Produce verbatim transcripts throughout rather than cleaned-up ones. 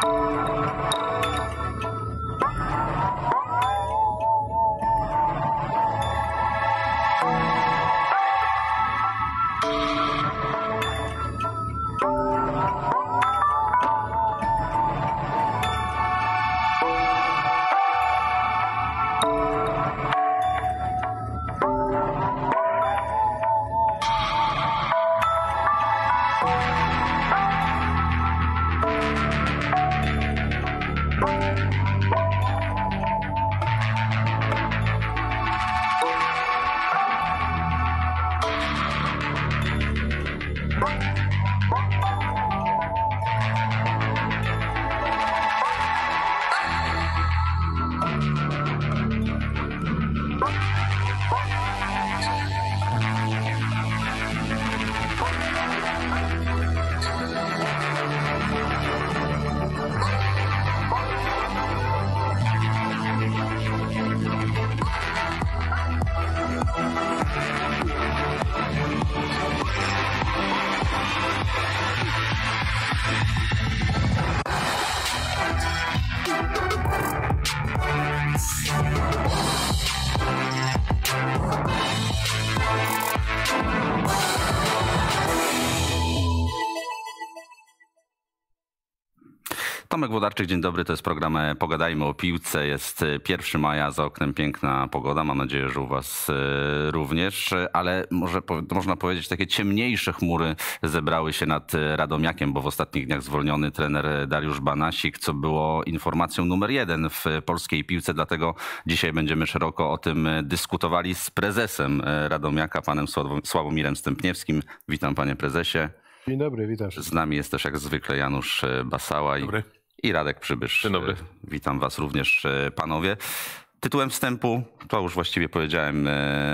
Tomek Włodarczyk, dzień dobry, to jest program Pogadajmy o piłce. Jest pierwszego maja, za oknem piękna pogoda, mam nadzieję, że u was również, ale może można powiedzieć, takie ciemniejsze chmury zebrały się nad Radomiakiem, bo w ostatnich dniach zwolniony trener Dariusz Banasik, co było informacją numer jeden w polskiej piłce, dlatego dzisiaj będziemy szeroko o tym dyskutowali z prezesem Radomiaka, panem Sławomirem Stępniewskim. Witam, panie prezesie. Dzień dobry, witam. Z nami jest też jak zwykle Janusz Basała i, i Radek Przybysz. Dzień dobry. Witam was również, panowie. Tytułem wstępu, to już właściwie powiedziałem,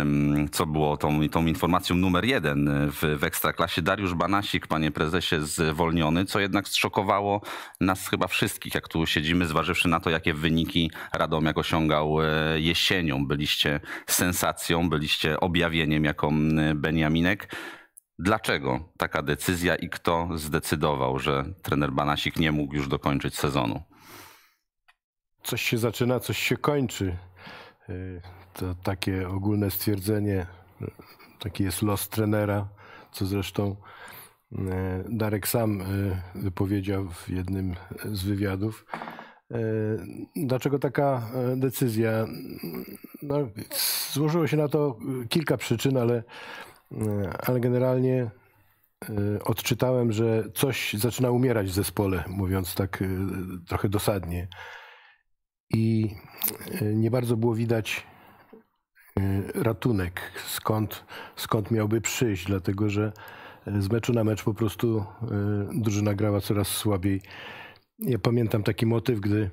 co było tą, tą informacją numer jeden w, w Ekstraklasie. Dariusz Banasik, panie prezesie, zwolniony, co jednak zszokowało nas chyba wszystkich, jak tu siedzimy, zważywszy na to, jakie wyniki Radomiak osiągał jesienią. Byliście sensacją, byliście objawieniem jako Beniaminek. Dlaczego taka decyzja i kto zdecydował, że trener Banasik nie mógł już dokończyć sezonu? Coś się zaczyna, coś się kończy. To takie ogólne stwierdzenie, taki jest los trenera, co zresztą Darek sam wypowiedział w jednym z wywiadów. Dlaczego taka decyzja? No, złożyło się na to kilka przyczyn, ale ale generalnie odczytałem, że coś zaczyna umierać w zespole, mówiąc tak trochę dosadnie. I nie bardzo było widać ratunek, skąd, skąd miałby przyjść, dlatego że z meczu na mecz po prostu drużyna grała coraz słabiej. Ja pamiętam taki motyw, gdy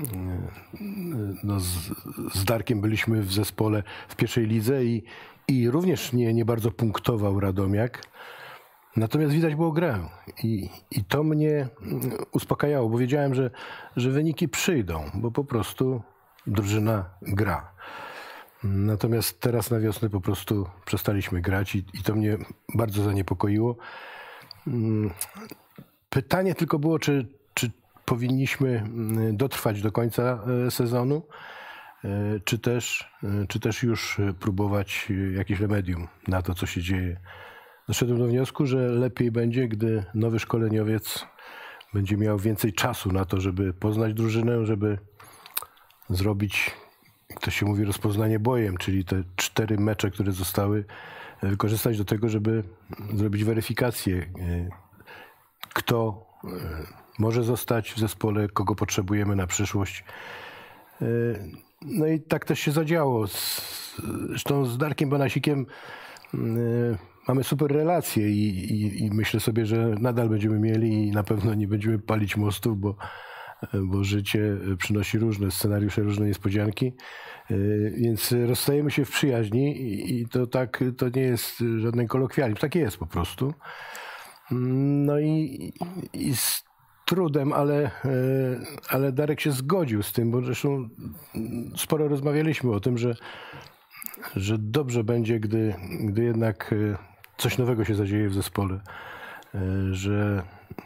no z, z Darkiem byliśmy w zespole w pierwszej lidze i I również nie, nie bardzo punktował Radomiak. Natomiast widać było grę. I, i to mnie uspokajało, bo wiedziałem, że, że wyniki przyjdą, bo po prostu drużyna gra. Natomiast teraz na wiosnę po prostu przestaliśmy grać i, i to mnie bardzo zaniepokoiło. Pytanie tylko było, czy, czy powinniśmy dotrwać do końca sezonu, Czy też, czy też już próbować jakieś remedium na to, co się dzieje. Doszedłem do wniosku, że lepiej będzie, gdy nowy szkoleniowiec będzie miał więcej czasu na to, żeby poznać drużynę, żeby zrobić, jak to się mówi, rozpoznanie bojem, czyli te cztery mecze, które zostały, wykorzystać do tego, żeby zrobić weryfikację, kto może zostać w zespole, kogo potrzebujemy na przyszłość. No i tak też się zadziało. Zresztą z Darkiem Banasikiem mamy super relacje i, i, i myślę sobie, że nadal będziemy mieli i na pewno nie będziemy palić mostów, bo, bo życie przynosi różne scenariusze, różne niespodzianki. Więc rozstajemy się w przyjaźni i, i to tak, to nie jest żaden kolokwializm. Tak jest po prostu. No i, i z trudem, ale, ale Darek się zgodził z tym, bo zresztą sporo rozmawialiśmy o tym, że, że dobrze będzie, gdy, gdy jednak coś nowego się zadzieje w zespole, że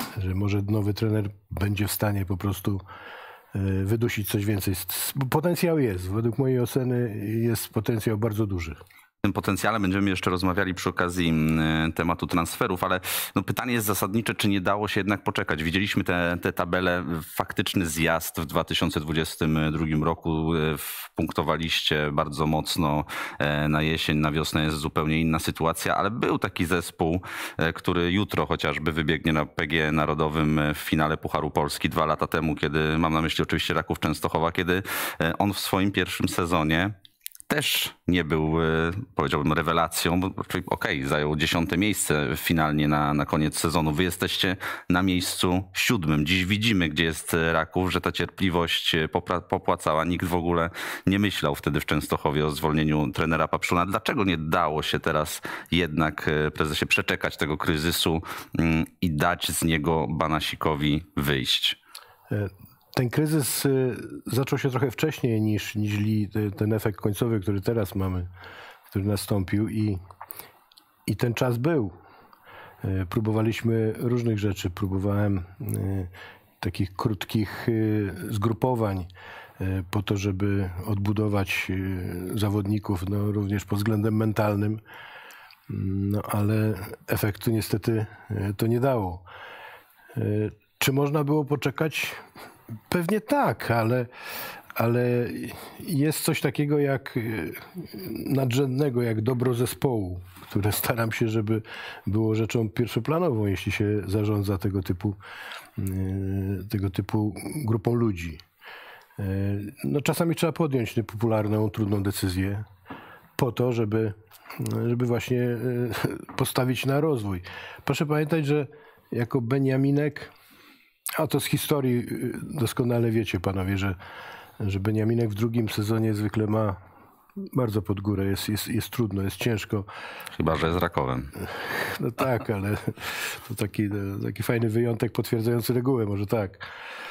że może nowy trener będzie w stanie po prostu wydusić coś więcej. Potencjał jest. Według mojej oceny jest potencjał bardzo duży. O tym potencjale będziemy jeszcze rozmawiali przy okazji tematu transferów, ale no pytanie jest zasadnicze, czy nie dało się jednak poczekać. Widzieliśmy te, te tabele, faktyczny zjazd w dwa tysiące dwudziestym drugim roku. Punktowaliście bardzo mocno na jesień, na wiosnę jest zupełnie inna sytuacja, ale był taki zespół, który jutro chociażby wybiegnie na P G E Narodowym w finale Pucharu Polski dwa lata temu, kiedy, mam na myśli oczywiście Raków Częstochowa, kiedy on w swoim pierwszym sezonie też nie był, powiedziałbym, rewelacją, bo okej, okay, zajął dziesiąte miejsce finalnie na, na koniec sezonu. Wy jesteście na miejscu siódmym. Dziś widzimy, gdzie jest Raków, że ta cierpliwość popłacała. Nikt w ogóle nie myślał wtedy w Częstochowie o zwolnieniu trenera Papszuna. Dlaczego nie dało się teraz jednak, prezesie, przeczekać tego kryzysu i dać z niego Banasikowi wyjść? Ten kryzys zaczął się trochę wcześniej niż, niż ten efekt końcowy, który teraz mamy, który nastąpił i, i ten czas był. Próbowaliśmy różnych rzeczy. Próbowałem takich krótkich zgrupowań po to, żeby odbudować zawodników, no, również pod względem mentalnym, no, ale efektu niestety to nie dało. Czy można było poczekać? Pewnie tak, ale, ale jest coś takiego jak nadrzędnego, jak dobro zespołu, które staram się, żeby było rzeczą pierwszoplanową, jeśli się zarządza tego typu, tego typu grupą ludzi. No, czasami trzeba podjąć niepopularną, trudną decyzję po to, żeby, żeby właśnie postawić na rozwój. Proszę pamiętać, że jako Beniaminek, a to z historii doskonale wiecie, panowie, że, że Beniaminek w drugim sezonie zwykle ma bardzo pod górę. Jest, jest, jest trudno, jest ciężko. Chyba że z Rakowem. No tak, ale to taki, taki fajny wyjątek potwierdzający regułę, może tak.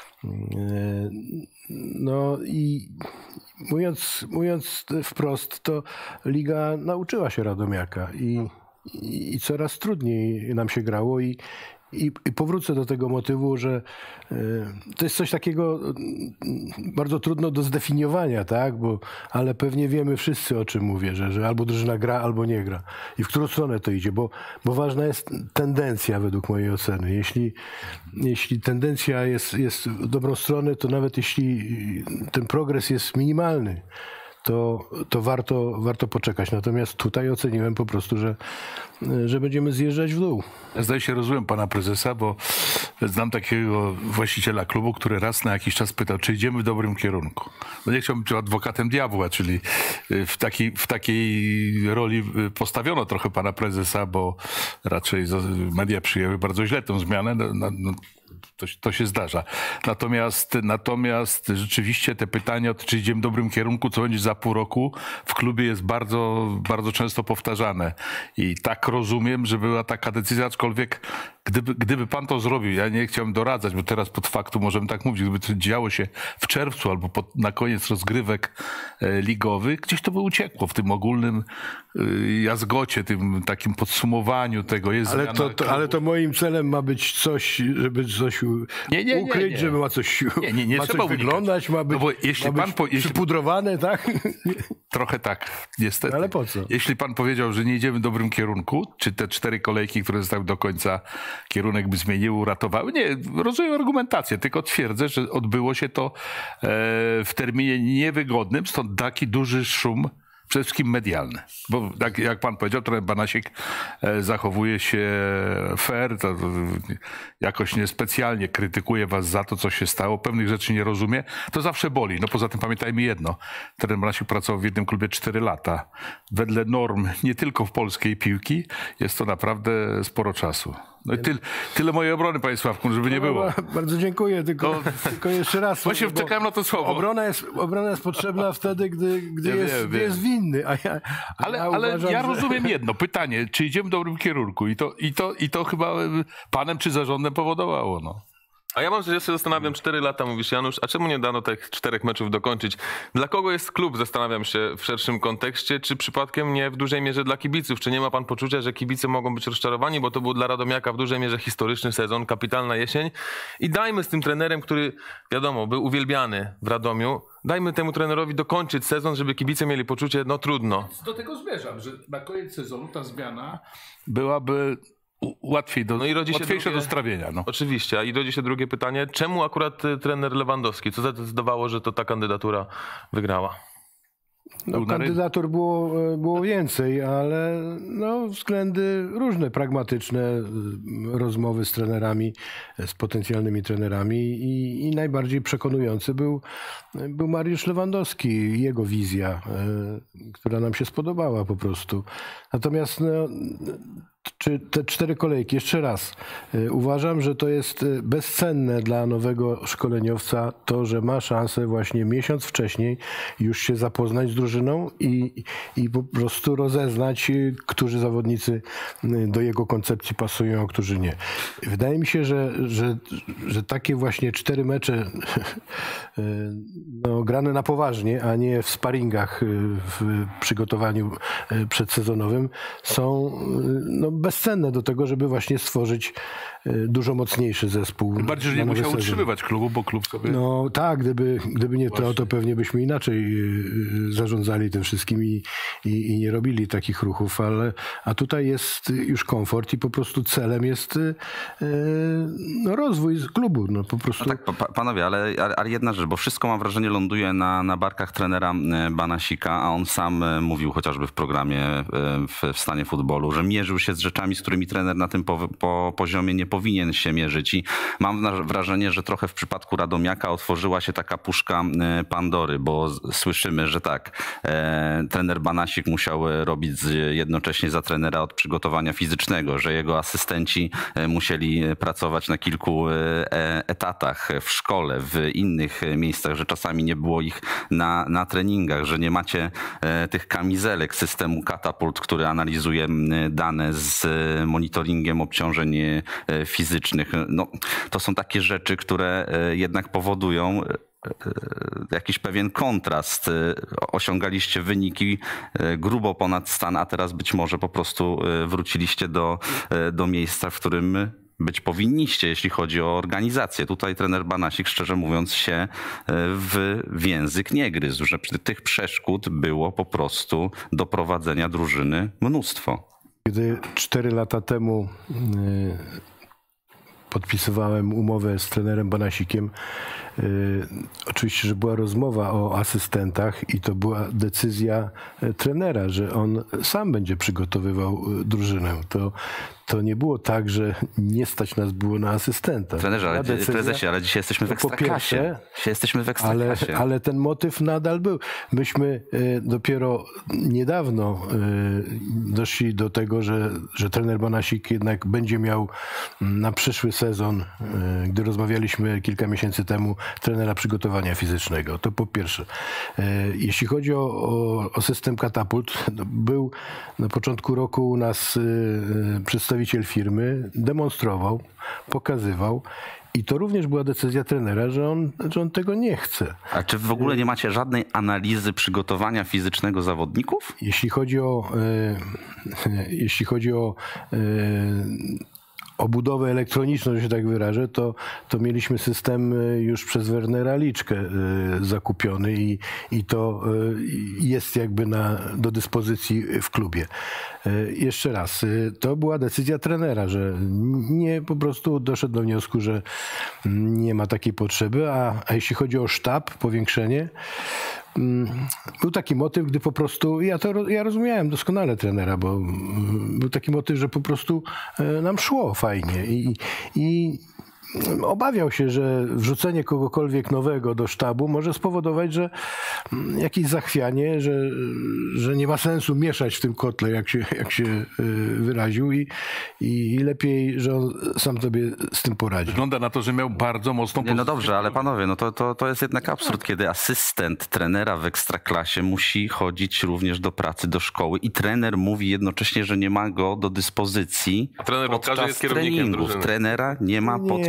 No i mówiąc, mówiąc wprost, to liga nauczyła się Radomiaka i, i, i coraz trudniej nam się grało i I, I powrócę do tego motywu, że y, to jest coś takiego y, bardzo trudno do zdefiniowania, tak? Bo, ale pewnie wiemy wszyscy, o czym mówię, że, że albo drużyna gra, albo nie gra. I w którą stronę to idzie, bo, bo ważna jest tendencja według mojej oceny. Jeśli, jeśli tendencja jest, jest w dobrą stronę, to nawet jeśli ten progres jest minimalny, to, to warto, warto poczekać. Natomiast tutaj oceniłem po prostu, że, że będziemy zjeżdżać w dół. Ja zdaje się, rozumiem pana prezesa, bo znam takiego właściciela klubu, który raz na jakiś czas pytał, czy idziemy w dobrym kierunku. No nie chciałbym być adwokatem diabła, czyli w takiej, w takiej roli postawiono trochę pana prezesa, bo raczej media przyjęły bardzo źle tę zmianę. No, no, To, to się zdarza. Natomiast, natomiast rzeczywiście te pytania, czy idziemy w dobrym kierunku, co będzie za pół roku, w klubie jest bardzo, bardzo często powtarzane. I tak rozumiem, że była taka decyzja, aczkolwiek gdyby, gdyby pan to zrobił, ja nie chciałem doradzać, bo teraz pod faktu możemy tak mówić, gdyby to działo się w czerwcu albo pod, na koniec rozgrywek e, ligowych, gdzieś to by uciekło w tym ogólnym e, jazgocie, tym takim podsumowaniu tego. Jest ale, to, to, ale to moim celem ma być coś, żeby coś nie, nie, ukryć, nie, nie. żeby ma coś, nie, nie, nie ma coś wyglądać, ma być, no bo jeśli ma pan po, jeśli, przypudrowane, tak? Trochę tak, niestety. Ale po co? Jeśli pan powiedział, że nie idziemy w dobrym kierunku, czy te cztery kolejki, które zostały do końca, kierunek by zmieniły, uratowały? Nie, rozumiem argumentację, tylko twierdzę, że odbyło się to e, w terminie niewygodnym, stąd taki duży szum, przede wszystkim medialny. Bo tak jak pan powiedział, trener Banasik zachowuje się fair, to jakoś niespecjalnie krytykuje was za to, co się stało, pewnych rzeczy nie rozumie. To zawsze boli. No poza tym pamiętajmy jedno. Trener Banasik pracował w jednym klubie cztery lata. Wedle norm nie tylko w polskiej piłki jest to naprawdę sporo czasu. No i tyle, tyle mojej obrony, panie Sławku, żeby nie było. No, bardzo dziękuję, tylko, no, tylko jeszcze raz. Właśnie czekałem na to słowo. Obrona jest, obrona jest potrzebna wtedy, gdy, gdy, ja jest, wiem, gdy wiem. jest winny. A ja, a ale ja, ale uważam, ja że... rozumiem jedno pytanie, czy idziemy w dobrym kierunku? I to, i to, i to chyba panem czy zarządem powodowało. No. A ja mam, że ja się zastanawiam, cztery lata mówisz, Janusz, a czemu nie dano tych czterech meczów dokończyć? Dla kogo jest klub, zastanawiam się w szerszym kontekście, czy przypadkiem nie w dużej mierze dla kibiców? Czy nie ma pan poczucia, że kibice mogą być rozczarowani, bo to był dla Radomiaka w dużej mierze historyczny sezon, kapitalna jesień i dajmy z tym trenerem, który wiadomo, był uwielbiany w Radomiu, dajmy temu trenerowi dokończyć sezon, żeby kibice mieli poczucie, no trudno. Do tego zmierzam, że na koniec sezonu ta zmiana byłaby łatwiej do, no i rodzi się łatwiejsze drugie, do strawienia. No. Oczywiście, a i rodzi się drugie pytanie, czemu akurat trener Lewandowski? Co zdecydowało, że to ta kandydatura wygrała? No, kandydatur było, było więcej, ale no, względy różne, pragmatyczne, rozmowy z trenerami, z potencjalnymi trenerami i, i najbardziej przekonujący był, był Mariusz Lewandowski, jego wizja, która nam się spodobała po prostu. Natomiast no, czy te cztery kolejki, jeszcze raz, uważam, że to jest bezcenne dla nowego szkoleniowca to, że ma szansę właśnie miesiąc wcześniej już się zapoznać z drużyną i, i po prostu rozeznać, którzy zawodnicy do jego koncepcji pasują, a którzy nie. Wydaje mi się, że, że, że takie właśnie cztery mecze no, grane na poważnie, a nie w sparingach w przygotowaniu przedsezonowym są no, bezcenne do tego, żeby właśnie stworzyć dużo mocniejszy zespół. Tym bardziej, że nie musiał utrzymywać klubu, bo klub sobie... No tak, gdyby, gdyby nie to, to pewnie byśmy inaczej zarządzali tym wszystkim i, i, i nie robili takich ruchów, ale a tutaj jest już komfort i po prostu celem jest no, rozwój klubu. No, po prostu. No tak, pa, panowie, ale, ale jedna rzecz, bo wszystko mam wrażenie ląduje na, na barkach trenera Banasika, a on sam mówił chociażby w programie w, w Stanie Futbolu, że mierzył się z rzeczami, z którymi trener na tym po, po poziomie nie powinien się mierzyć i mam wrażenie, że trochę w przypadku Radomiaka otworzyła się taka puszka Pandory, bo słyszymy, że tak, e, trener Banasik musiał robić jednocześnie za trenera od przygotowania fizycznego, że jego asystenci musieli pracować na kilku e, etatach w szkole, w innych miejscach, że czasami nie było ich na, na treningach, że nie macie e, tych kamizelek systemu Katapult, który analizuje dane z monitoringiem obciążeń fizycznych. No, to są takie rzeczy, które jednak powodują jakiś pewien kontrast. Osiągaliście wyniki grubo ponad stan, a teraz być może po prostu wróciliście do, do miejsca, w którym być powinniście, jeśli chodzi o organizację. Tutaj trener Banasik, szczerze mówiąc, się w, w język nie gryzł, że tych przeszkód było po prostu do prowadzenia drużyny mnóstwo. Gdy cztery lata temu podpisywałem umowę z trenerem Banasikiem, oczywiście, że była rozmowa o asystentach i to była decyzja trenera, że on sam będzie przygotowywał drużynę. To, to nie było tak, że nie stać nas było na asystenta. Trenerze, ale, decyzja, prezesie, ale dzisiaj jesteśmy w Ekstraklasie. Dzisiaj jesteśmy w Ekstraklasie. Ale, ale ten motyw nadal był. Myśmy dopiero niedawno doszli do tego, że, że trener Banasik jednak będzie miał na przyszły sezon, gdy rozmawialiśmy kilka miesięcy temu, trenera przygotowania fizycznego. To po pierwsze. Jeśli chodzi o, o, o system Katapult, był na początku roku u nas przedstawiciel firmy, demonstrował, pokazywał i to również była decyzja trenera, że on, że on tego nie chce. A czy w ogóle nie macie żadnej analizy przygotowania fizycznego zawodników? Jeśli chodzi o e, jeśli chodzi o e, o budowę elektroniczną, że się tak wyrażę, to, to mieliśmy system już przez Wernera Liczkę zakupiony i, i to jest jakby na, do dyspozycji w klubie. Jeszcze raz, to była decyzja trenera, że nie po prostu doszedł do wniosku, że nie ma takiej potrzeby, a, a jeśli chodzi o sztab, powiększenie, był taki motyw, gdy po prostu, ja to ja rozumiałem doskonale trenera, bo był taki motyw, że po prostu nam szło fajnie i, i obawiał się, że wrzucenie kogokolwiek nowego do sztabu może spowodować, że jakieś zachwianie, że, że nie ma sensu mieszać w tym kotle, jak się, jak się wyraził i, i lepiej, że on sam sobie z tym poradzi. Wygląda na to, że miał bardzo mocną pozycję. No dobrze, ale panowie, no to, to, to jest jednak absurd, kiedy asystent trenera w Ekstraklasie musi chodzić również do pracy, do szkoły i trener mówi jednocześnie, że nie ma go do dyspozycji A trener podczas jest kierownikiem treningów. drużyny. Trenera nie ma podczas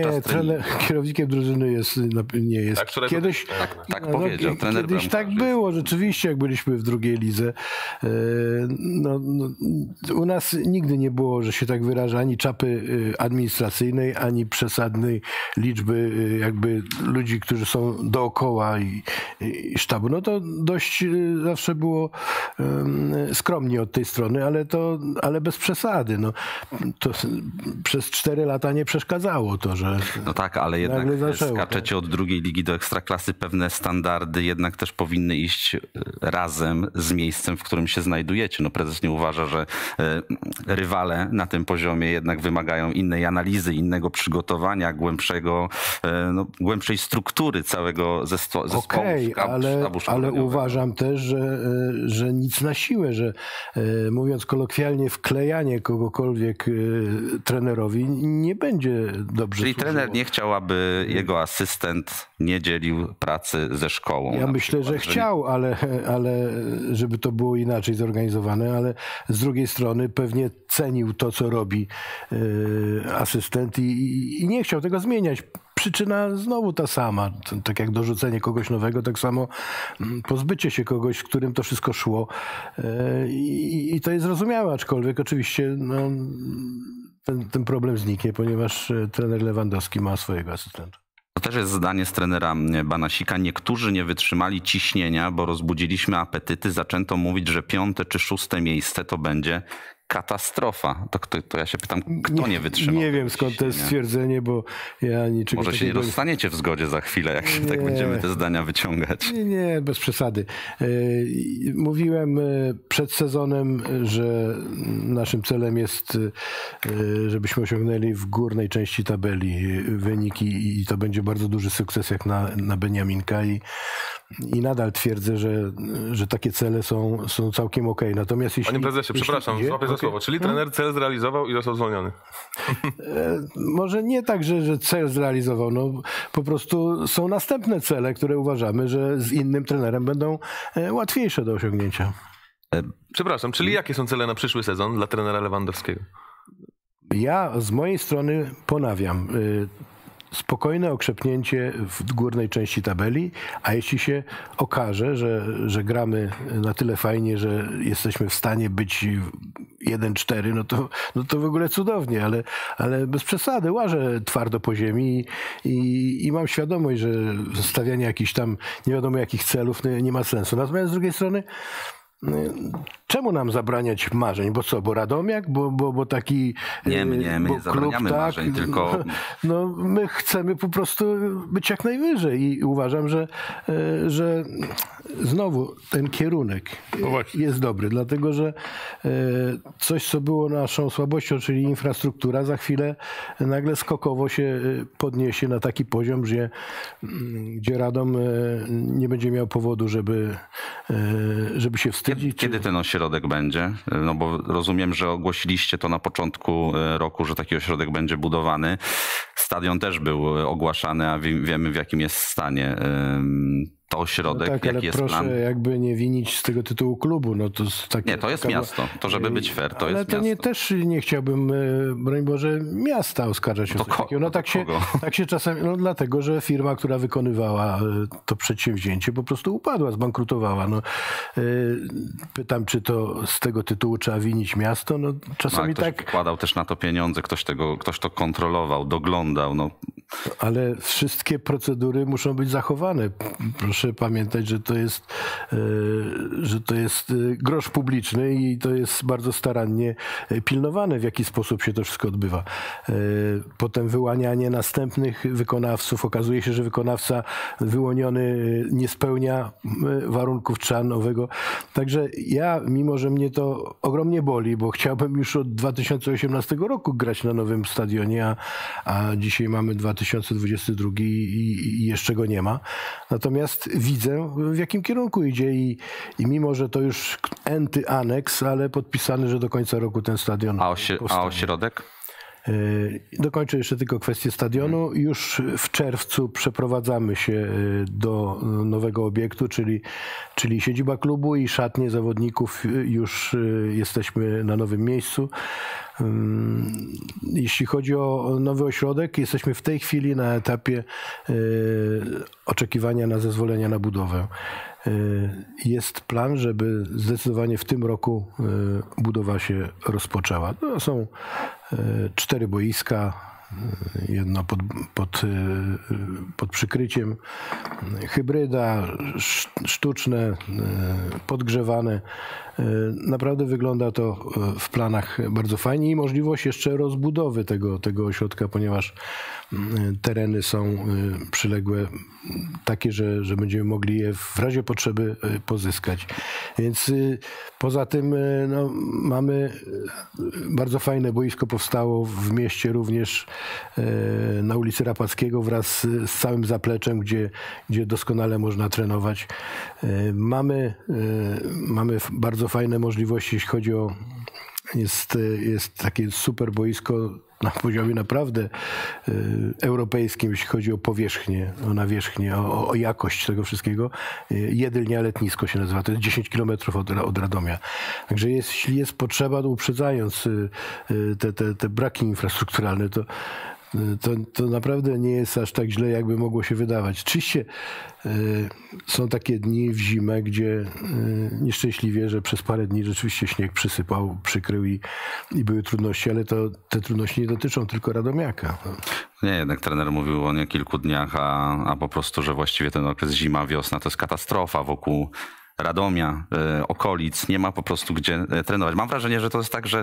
Nie, trener, kierownikiem drużyny jest, nie jest. Tak, wczoraj Kiedyś Tak, tak no, powiedział trener Kiedyś Bramka, tak że było, rzeczywiście, jak byliśmy w drugiej lidze. E, No, no, u nas nigdy nie było, że się tak wyraża, ani czapy administracyjnej, ani przesadnej liczby jakby ludzi, którzy są dookoła i, i sztabu. No to dość zawsze było um, skromnie od tej strony, ale to, ale bez przesady. No, to przez cztery lata nie przeszkadzało to, że No tak, ale jednak nagle zaczęło, skaczecie od drugiej ligi do ekstraklasy, pewne standardy jednak też powinny iść razem z miejscem, w którym się znajdujecie. No prezes nie uważa, że y, rywale na tym poziomie jednak wymagają innej analizy, innego przygotowania, głębszego, y, no, głębszej struktury całego zespo- zespołu. Okej, sztab- ale, sztabu ale szkoleniowego. uważam też, że, że nic na siłę, że mówiąc kolokwialnie, wklejanie kogokolwiek trenerowi nie będzie dobrze Czyli służyło. trener nie chciał, aby jego asystent nie dzielił pracy ze szkołą. Ja na myślę, przykład, że chciał, ale, ale żeby to było inaczej zorganizowane, ale z drugiej strony pewnie cenił to, co robi y, asystent i, i, i nie chciał tego zmieniać. Przyczyna znowu ta sama, tak jak dorzucenie kogoś nowego, tak samo pozbycie się kogoś, z którym to wszystko szło i, i to jest zrozumiałe, aczkolwiek oczywiście no, ten, ten problem zniknie, ponieważ trener Lewandowski ma swojego asystenta. To też jest zdanie z trenera Banasika. Niektórzy nie wytrzymali ciśnienia, bo rozbudziliśmy apetyty. Zaczęto mówić, że piąte czy szóste miejsce to będzie katastrofa. To, to, to ja się pytam, kto nie wytrzymał? Nie wiem, skąd to jest stwierdzenie, bo ja niczego Może się nie takiego... rozstaniecie w zgodzie za chwilę, jak się tak będziemy te zdania wyciągać. Nie, nie, bez przesady. Mówiłem przed sezonem, że naszym celem jest, żebyśmy osiągnęli w górnej części tabeli wyniki i to będzie bardzo duży sukces jak na, na Beniaminka i, i nadal twierdzę, że, że takie cele są, są całkiem okej. Natomiast jeśli... Panie prezesie, jeśli przepraszam, idzie, złapię za okay. słowo. Czyli trener cel zrealizował i został zwolniony. Może nie tak, że, że cel zrealizował. No, po prostu są następne cele, które uważamy, że z innym trenerem będą łatwiejsze do osiągnięcia. Przepraszam, czyli jakie są cele na przyszły sezon dla trenera Lewandowskiego? Ja z mojej strony ponawiam. Spokojne okrzepnięcie w górnej części tabeli, a jeśli się okaże, że, że gramy na tyle fajnie, że jesteśmy w stanie być jeden cztery, no to, no to w ogóle cudownie, ale, ale bez przesady, łażę twardo po ziemi i, i mam świadomość, że stawianie jakichś tam nie wiadomo jakich celów nie, nie ma sensu. Natomiast z drugiej strony czemu nam zabraniać marzeń? Bo co, bo Radomiak? Bo, bo, bo taki Nie, my nie, my bo nie zabraniamy klub, marzeń, tak, tylko... No, my chcemy po prostu być jak najwyżej i uważam, że, że znowu ten kierunek No właśnie. jest dobry, dlatego że coś, co było naszą słabością, czyli infrastruktura, za chwilę nagle skokowo się podniesie na taki poziom, gdzie, gdzie Radom nie będzie miał powodu, żeby, żeby się wstydzić. Kiedy, kiedy ten ośrodek będzie? No bo rozumiem, że ogłosiliście to na początku roku, że taki ośrodek będzie budowany. Stadion też był ogłaszany, a wie, wiemy w jakim jest stanie to ośrodek. No tak, jaki ale jest proszę plan? jakby nie winić z tego tytułu klubu. No to jest takie, Nie, to jest taka... miasto. To żeby być fair, to ale jest to miasto. nie, też nie chciałbym, broń Boże, miasta oskarżać To o coś ko- takiego. No to tak się, kogo? tak się czasem, no dlatego, że firma, która wykonywała to przedsięwzięcie, po prostu upadła, zbankrutowała. No, pytam, czy to z tego tytułu trzeba winić miasto? No No, czasami ale ktoś tak, wkładał też na to pieniądze, ktoś, tego, ktoś to kontrolował, doglądał. No, ale wszystkie procedury muszą być zachowane. Proszę pamiętać, że to jest, że to jest grosz publiczny i to jest bardzo starannie pilnowane, w jaki sposób się to wszystko odbywa. Potem wyłanianie następnych wykonawców. Okazuje się, że wykonawca wyłoniony nie spełnia warunków, trzeba nowego. Także ja, mimo że mnie to ogromnie boli, bo chciałbym już od dwa tysiące osiemnastego roku grać na nowym stadionie, a, a dzisiaj mamy dwa tysiące dwudziesty drugi i, i jeszcze go nie ma. Natomiast widzę, w jakim kierunku idzie i, i mimo, że to już enty aneks, ale podpisany, że do końca roku ten stadion a, osi- a powstanie. ośrodek? Dokończę jeszcze tylko kwestię stadionu. Już w czerwcu przeprowadzamy się do nowego obiektu, czyli, czyli siedziba klubu i szatnie zawodników. Już jesteśmy na nowym miejscu. Jeśli chodzi o nowy ośrodek, jesteśmy w tej chwili na etapie oczekiwania na zezwolenia na budowę. Jest plan, żeby zdecydowanie w tym roku budowa się rozpoczęła. To są cztery boiska, jedno pod, pod, pod przykryciem, hybryda, sztuczne, podgrzewane. Naprawdę wygląda to w planach bardzo fajnie i możliwość jeszcze rozbudowy tego, tego ośrodka, ponieważ tereny są przyległe takie, że, że będziemy mogli je w razie potrzeby pozyskać. Więc poza tym no, mamy bardzo fajne boisko, powstało w mieście również na ulicy Rapackiego wraz z całym zapleczem, gdzie, gdzie doskonale można trenować. Mamy, mamy bardzo fajne możliwości, jeśli chodzi o... Jest, jest takie super boisko na poziomie naprawdę y, europejskim, jeśli chodzi o powierzchnię, o nawierzchnię, o, o jakość tego wszystkiego. Y, Jedylnia Letnisko się nazywa, to jest dziesięć kilometrów od, od Radomia. Także jest, jeśli jest potrzeba, to uprzedzając y, y, te, te, te braki infrastrukturalne, to To, to naprawdę nie jest aż tak źle, jakby mogło się wydawać. Oczywiście y, są takie dni w zimę, gdzie y, nieszczęśliwie, że przez parę dni rzeczywiście śnieg przysypał, przykrył i, i były trudności, ale to te trudności nie dotyczą tylko Radomiaka. Nie, jednak trener mówił o nie kilku dniach, a, a po prostu, że właściwie ten okres zima, wiosna to jest katastrofa wokół Radomia, y, okolic. Nie ma po prostu gdzie trenować. Mam wrażenie, że to jest tak, że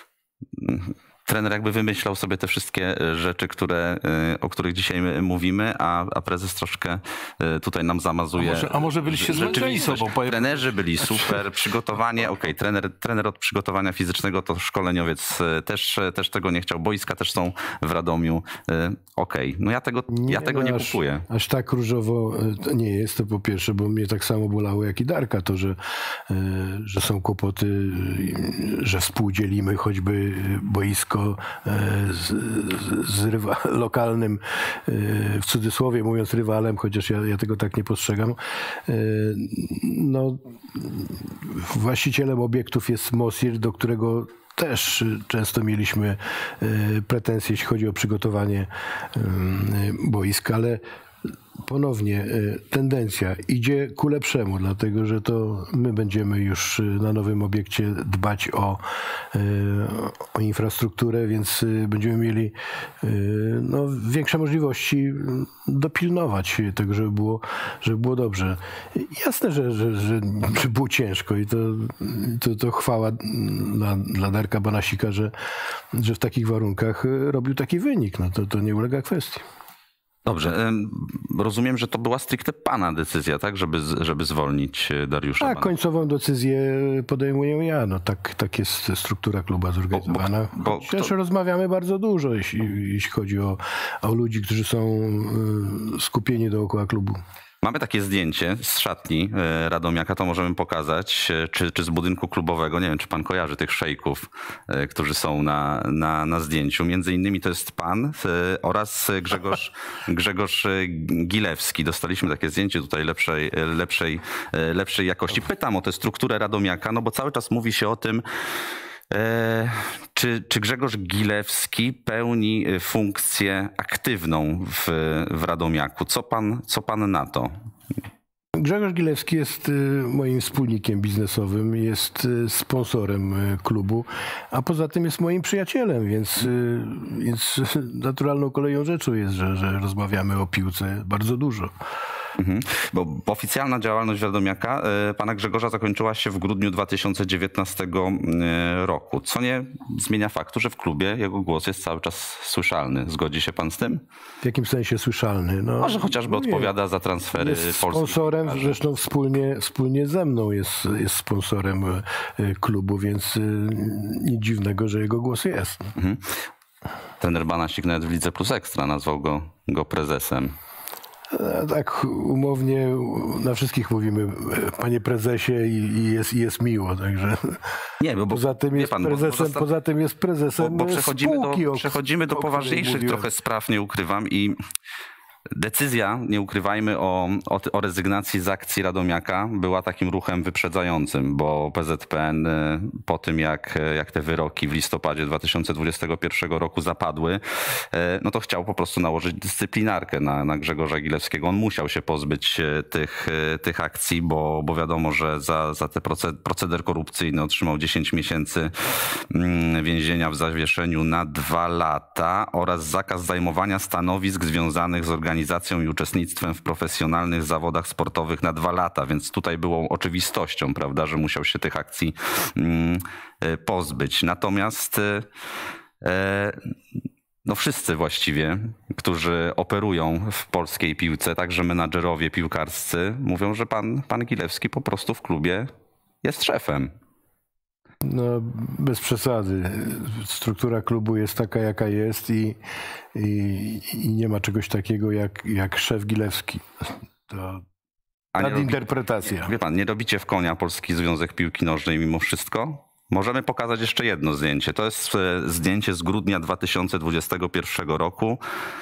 trener jakby wymyślał sobie te wszystkie rzeczy, które, o których dzisiaj mówimy, a, a prezes troszkę tutaj nam zamazuje. A może, a może byliście zmęczeni sobą? Trenerzy byli super, przygotowanie, okej, okay, trener, trener od przygotowania fizycznego to szkoleniowiec też, też tego nie chciał. Boiska też są w Radomiu. Okej, okay. No ja tego nie, ja tego nie aż, kupuję. Aż tak różowo to nie jest, to po pierwsze, bo mnie tak samo bolało jak i Darka, to, że, że są kłopoty, że współdzielimy choćby boisko Z, z rywa, lokalnym, w cudzysłowie mówiąc rywalem, chociaż ja, ja tego tak nie postrzegam. No, właścicielem obiektów jest Mosir, do którego też często mieliśmy pretensje, jeśli chodzi o przygotowanie boiska, ale ponownie tendencja idzie ku lepszemu, dlatego że to my będziemy już na nowym obiekcie dbać o, o infrastrukturę, więc będziemy mieli no, większe możliwości dopilnować tego, żeby było, żeby było dobrze. Jasne, że, że, że, że było ciężko i to, to, to chwała dla, dla Darka Banasika, że, że w takich warunkach robił taki wynik. No to, to nie ulega kwestii. Dobrze, rozumiem, że to była stricte pana decyzja, tak, żeby, żeby zwolnić Dariusza Tak, Bana. końcową decyzję podejmuję ja. No, tak, tak jest struktura kluba zorganizowana. Bo, bo, bo Też kto... rozmawiamy bardzo dużo, jeśli, jeśli chodzi o, o ludzi, którzy są skupieni dookoła klubu. Mamy takie zdjęcie z szatni Radomiaka, to możemy pokazać, czy, czy z budynku klubowego. Nie wiem, czy pan kojarzy tych szejków, którzy są na, na, na zdjęciu. Między innymi to jest pan oraz Grzegorz, Grzegorz Gilewski. Dostaliśmy takie zdjęcie tutaj lepszej, lepszej, lepszej jakości. Pytam o tę strukturę Radomiaka, no bo cały czas mówi się o tym, Czy, czy Grzegorz Gilewski pełni funkcję aktywną w, w Radomiaku? Co pan, co pan na to? Grzegorz Gilewski jest moim wspólnikiem biznesowym, jest sponsorem klubu, a poza tym jest moim przyjacielem, więc, więc naturalną koleją rzeczą jest, że, że rozmawiamy o piłce bardzo dużo. Mhm. Bo oficjalna działalność Radomiaka pana Grzegorza zakończyła się w grudniu dwa tysiące dziewiętnastego roku, co nie zmienia faktu, że w klubie jego głos jest cały czas słyszalny. Zgodzi się pan z tym? W jakim sensie słyszalny? No, może chociażby no odpowiada za transfery jest polskich. Sponsorem, zresztą wspólnie, wspólnie ze mną jest, jest sponsorem klubu, więc nic dziwnego, że jego głos jest. Mhm. Trener Banasik nawet w Lidze Plus Ekstra nazwał go, go prezesem. Tak umownie na wszystkich mówimy, panie prezesie, i jest, i jest miło, także nie, bo, poza tym jest pan, prezesem, bo, bo poza tym jest prezesem bo, bo przechodzimy spółki, do, o, przechodzimy do o poważniejszych trochę spraw, nie ukrywam, i decyzja, nie ukrywajmy, o, o, o rezygnacji z akcji Radomiaka była takim ruchem wyprzedzającym, bo P Z P N po tym, jak, jak te wyroki w listopadzie dwa tysiące dwudziestego pierwszego roku zapadły, no to chciał po prostu nałożyć dyscyplinarkę na, na Grzegorza Gilewskiego. On musiał się pozbyć tych, tych akcji, bo, bo wiadomo, że za, za ten proceder korupcyjny otrzymał dziesięć miesięcy więzienia w zawieszeniu na dwa lata oraz zakaz zajmowania stanowisk związanych z organizacją organizacją i uczestnictwem w profesjonalnych zawodach sportowych na dwa lata, więc tutaj było oczywistością, prawda, że musiał się tych akcji mm, pozbyć. Natomiast e, no wszyscy właściwie, którzy operują w polskiej piłce, także menadżerowie piłkarscy, mówią, że pan, pan Gilewski po prostu w klubie jest szefem. No, bez przesady. Struktura klubu jest taka, jaka jest i, i, i nie ma czegoś takiego jak, jak szef Gilewski. To nadinterpretacja. Wie pan, nie robicie w konia Polski Związek Piłki Nożnej mimo wszystko? Możemy pokazać jeszcze jedno zdjęcie. To jest zdjęcie z grudnia dwa tysiące dwudziestego pierwszego roku.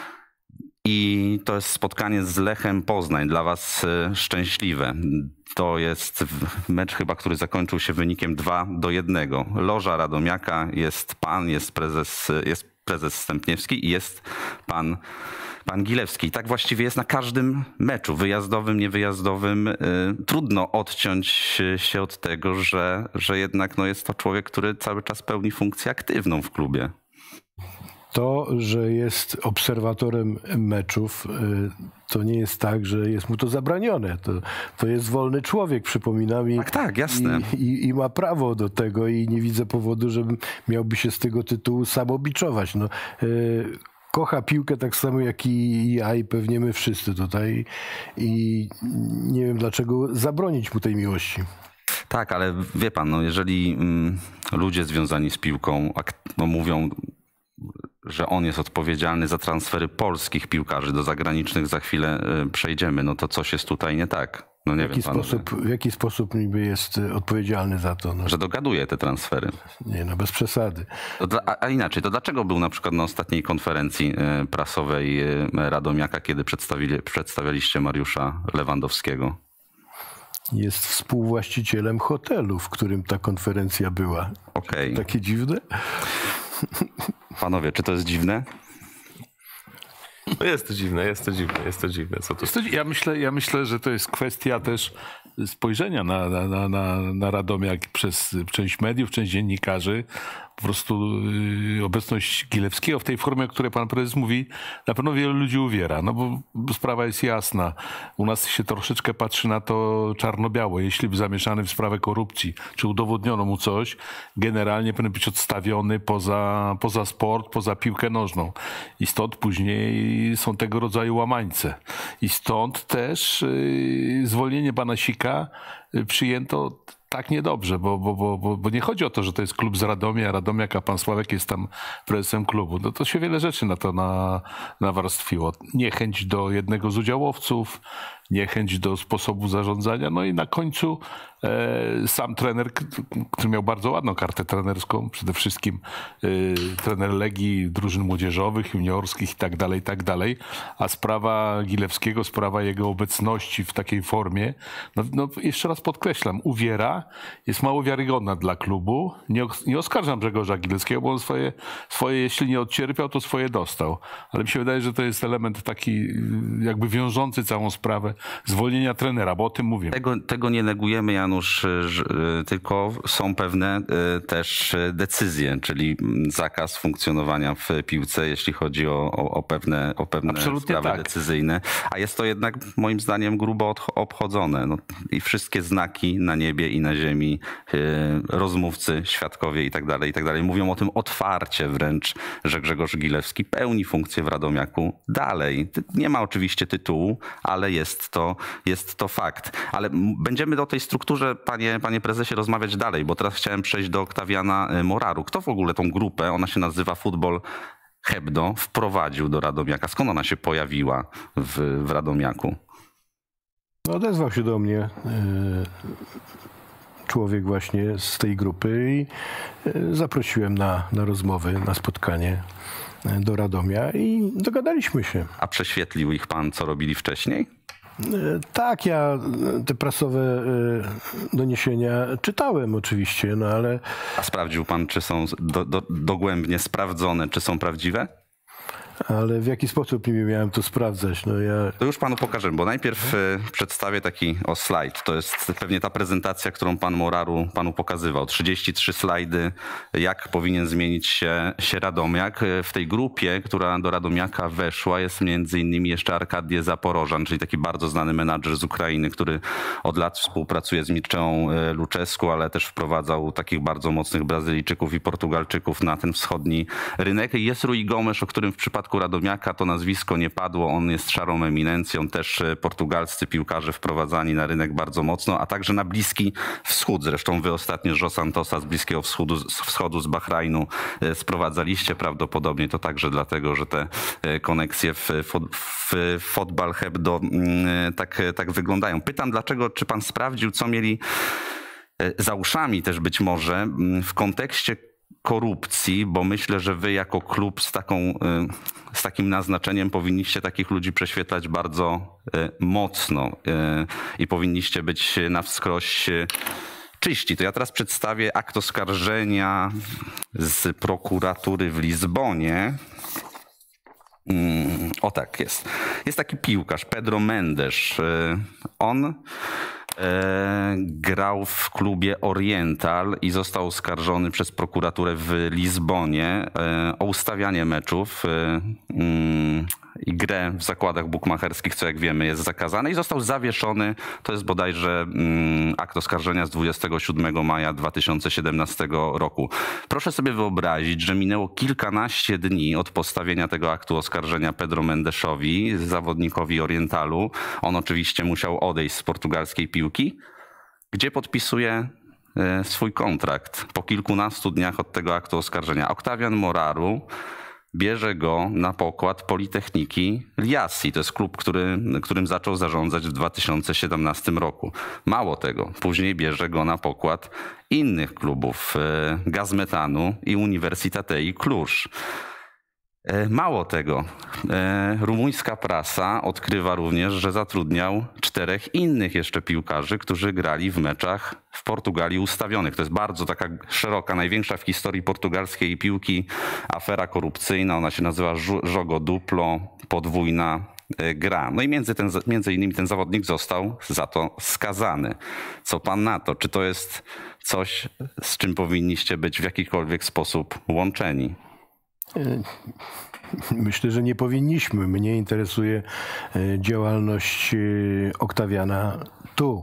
I to jest spotkanie z Lechem Poznań, dla was szczęśliwe. To jest mecz chyba, który zakończył się wynikiem dwa do jednego. Loża Radomiaka, jest pan, jest prezes, jest prezes Stępniewski i jest pan, pan Gilewski. I tak właściwie jest na każdym meczu, wyjazdowym, niewyjazdowym. Trudno odciąć się od tego, że, że jednak no jest to człowiek, który cały czas pełni funkcję aktywną w klubie. To, że jest obserwatorem meczów, to nie jest tak, że jest mu to zabranione. To, to jest wolny człowiek, przypominam. I, tak, tak, jasne. I, i, I ma prawo do tego i nie widzę powodu, żeby miałby się z tego tytułu samobiczować. No, y, kocha piłkę tak samo jak i ja i pewnie my wszyscy tutaj i nie wiem, dlaczego zabronić mu tej miłości. Tak, ale wie pan, no jeżeli mm, ludzie związani z piłką no, mówią, że on jest odpowiedzialny za transfery polskich piłkarzy do zagranicznych, za chwilę przejdziemy, no to coś jest tutaj nie tak. No nie w, jaki wiem, sposób, w jaki sposób niby jest odpowiedzialny za to? No. Że dogaduje te transfery. Nie, no bez przesady. To dla, a inaczej, to dlaczego był na przykład na ostatniej konferencji prasowej Radomiaka, kiedy przedstawili, przedstawialiście Mariusza Lewandowskiego? Jest współwłaścicielem hotelu, w którym ta konferencja była. Okej. Okay. Takie dziwne? Panowie, czy to jest dziwne? No jest to dziwne, jest to dziwne, jest to dziwne. Co to... Jest to, ja, myślę, ja myślę, że to jest kwestia też spojrzenia na, na, na, na Radomiak przez część mediów, część dziennikarzy. Po prostu yy, obecność Gilewskiego w tej formie, o której pan prezes mówi, na pewno wielu ludzi uwiera, no bo, bo sprawa jest jasna. U nas się troszeczkę patrzy na to czarno-biało. Jeśli był zamieszany w sprawę korupcji, czy udowodniono mu coś, generalnie powinien być odstawiony poza, poza sport, poza piłkę nożną. I stąd później są tego rodzaju łamańce. I stąd też yy, zwolnienie pana Sika yy, przyjęto tak niedobrze, bo, bo, bo, bo nie chodzi o to, że to jest klub z Radomia, Radomiak, a pan Sławek jest tam prezesem klubu. No to się wiele rzeczy na to na, nawarstwiło. Niechęć do jednego z udziałowców, niechęć do sposobu zarządzania, no i na końcu e, sam trener, który miał bardzo ładną kartę trenerską, przede wszystkim e, trener Legii, drużyn młodzieżowych, juniorskich i tak dalej, i tak dalej, a sprawa Gilewskiego, sprawa jego obecności w takiej formie, no, no jeszcze raz podkreślam, uwiera, jest mało wiarygodna dla klubu. Nie, nie oskarżam Grzegorza Gilewskiego, bo on swoje, swoje, jeśli nie odcierpiał, to swoje dostał. Ale mi się wydaje, że to jest element taki jakby wiążący całą sprawę zwolnienia trenera, bo o tym mówię. Tego, tego nie negujemy, Janusz, że, tylko są pewne też decyzje, czyli zakaz funkcjonowania w piłce, jeśli chodzi o, o, o pewne, o pewne sprawy tak. decyzyjne. A jest to jednak moim zdaniem grubo obchodzone. No, i wszystkie znaki na niebie i na ziemi, rozmówcy, świadkowie i tak dalej, i tak dalej mówią o tym otwarcie wręcz, że Grzegorz Gilewski pełni funkcję w Radomiaku dalej. Nie ma oczywiście tytułu, ale jest to, jest to fakt. Ale będziemy o tej strukturze, panie, panie prezesie, rozmawiać dalej, bo teraz chciałem przejść do Oktawiana Moraru. Kto w ogóle tą grupę, ona się nazywa Football Hebdo wprowadził do Radomiaka? Skąd ona się pojawiła w, w Radomiaku? No, odezwał się do mnie człowiek właśnie z tej grupy i zaprosiłem na, na rozmowy, na spotkanie do Radomia i dogadaliśmy się. A prześwietlił ich pan, co robili wcześniej? Tak, ja te prasowe doniesienia czytałem oczywiście, no ale... A sprawdził pan, czy są do, do, dogłębnie sprawdzone, czy są prawdziwe? Ale w jaki sposób nie miałem to sprawdzać? No ja... To już panu pokażę, bo najpierw przedstawię taki o slajd. To jest pewnie ta prezentacja, którą pan Moraru panu pokazywał. trzydzieści trzy slajdy, jak powinien zmienić się, się Radomiak. W tej grupie, która do Radomiaka weszła, jest między innymi jeszcze Arkadię Zaporożan, czyli taki bardzo znany menadżer z Ukrainy, który od lat współpracuje z Mirceą Luczesku, ale też wprowadzał takich bardzo mocnych Brazylijczyków i Portugalczyków na ten wschodni rynek. Jest Rui Gomes, o którym w przypadku Radomiaka to nazwisko nie padło, on jest szarą eminencją, też portugalscy piłkarze wprowadzani na rynek bardzo mocno, a także na Bliski Wschód. Zresztą wy ostatnio Jos Santosa z Bliskiego Wschodu, z wschodu, z Bahrajnu sprowadzaliście, prawdopodobnie to także dlatego, że te koneksje w, w Fotbal Hebdo tak, tak wyglądają. Pytam, dlaczego, czy pan sprawdził, co mieli za uszami też być może w kontekście korupcji, bo myślę, że wy jako klub z, taką, z takim naznaczeniem powinniście takich ludzi prześwietlać bardzo mocno i powinniście być na wskroś czyści. To ja teraz przedstawię akt oskarżenia z prokuratury w Lizbonie. O tak jest. Jest taki piłkarz, Pedro Mendes. On grał w klubie Oriental i został oskarżony przez prokuraturę w Lizbonie o ustawianie meczów i grę w zakładach bukmacherskich, co jak wiemy jest zakazane, i został zawieszony. To jest bodajże akt oskarżenia z dwudziestego siódmego maja dwa tysiące siedemnastego roku. Proszę sobie wyobrazić, że minęło kilkanaście dni od postawienia tego aktu oskarżenia Pedro Mendesowi, zawodnikowi Orientalu. On oczywiście musiał odejść z portugalskiej piłki, gdzie podpisuje swój kontrakt po kilkunastu dniach od tego aktu oskarżenia. Octavian Moraru bierze go na pokład Politechniki Liassi. To jest klub, który, którym zaczął zarządzać w dwa tysiące siedemnastym roku. Mało tego, później bierze go na pokład innych klubów, Gazmetanu i Universitatei Cluj. Mało tego, rumuńska prasa odkrywa również, że zatrudniał czterech innych jeszcze piłkarzy, którzy grali w meczach w Portugalii ustawionych. To jest bardzo taka szeroka, największa w historii portugalskiej piłki afera korupcyjna. Ona się nazywa Jogo Duplo, podwójna gra. No i między, ten, między innymi ten zawodnik został za to skazany. Co pan na to? Czy to jest coś, z czym powinniście być w jakikolwiek sposób łączeni? Myślę, że nie powinniśmy. Mnie interesuje działalność Octaviana tu,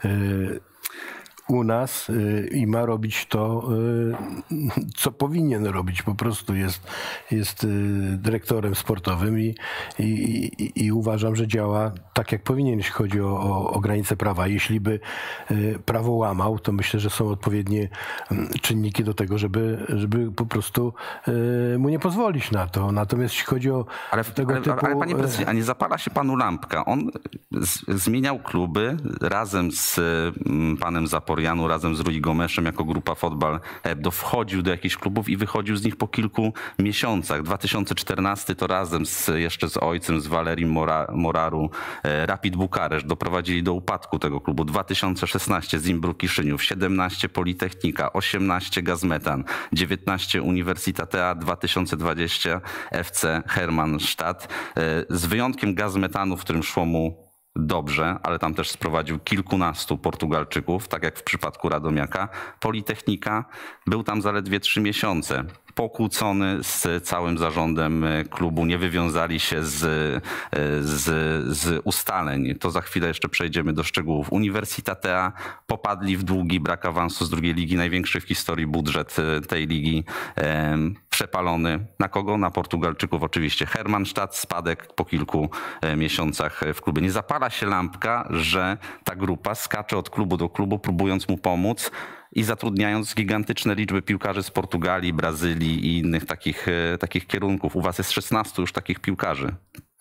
u nas, i ma robić to, co powinien robić. Po prostu jest, jest dyrektorem sportowym i, i, i, i uważam, że działa tak, jak powinien, jeśli chodzi o, o, o granice prawa. Jeśli by prawo łamał, to myślę, że są odpowiednie czynniki do tego, żeby, żeby po prostu mu nie pozwolić na to. Natomiast jeśli chodzi o ale, tego ale, typu... Ale panie prezydencie, a nie zapala się panu lampka? On z, zmieniał kluby razem z panem Zaporianą, razem z Rui Gomeszem jako grupa Fotbal Hebdo, wchodził do jakichś klubów i wychodził z nich po kilku miesiącach. dwa tysiące czternasty to razem z, jeszcze z ojcem, z Valerim Mora, Moraru, Rapid Bukareszt doprowadzili do upadku tego klubu. dwa tysiące szesnasty Zimbru Kiszyniów, siedemnaście Politechnika, osiemnaście Gazmetan, dziewiętnaście Universitatea, dwa tysiące dwudziesty F C Hermannstadt. Z wyjątkiem Gazmetanu, w którym szło mu dobrze, ale tam też sprowadził kilkunastu Portugalczyków, tak jak w przypadku Radomiaka. Politechnika był tam zaledwie trzy miesiące. Pokłócony z całym zarządem klubu, nie wywiązali się z, z, z ustaleń. To za chwilę jeszcze przejdziemy do szczegółów. Universitatea popadli w długi, brak awansu z drugiej ligi, największy w historii budżet tej ligi e, przepalony. Na kogo? Na Portugalczyków oczywiście. Hermannstadt, spadek po kilku miesiącach w klubie. Nie zapala się lampka, że ta grupa skacze od klubu do klubu, próbując mu pomóc. i zatrudniając gigantyczne liczby piłkarzy z Portugalii, Brazylii i innych takich, takich kierunków. U was jest szesnastu już takich piłkarzy.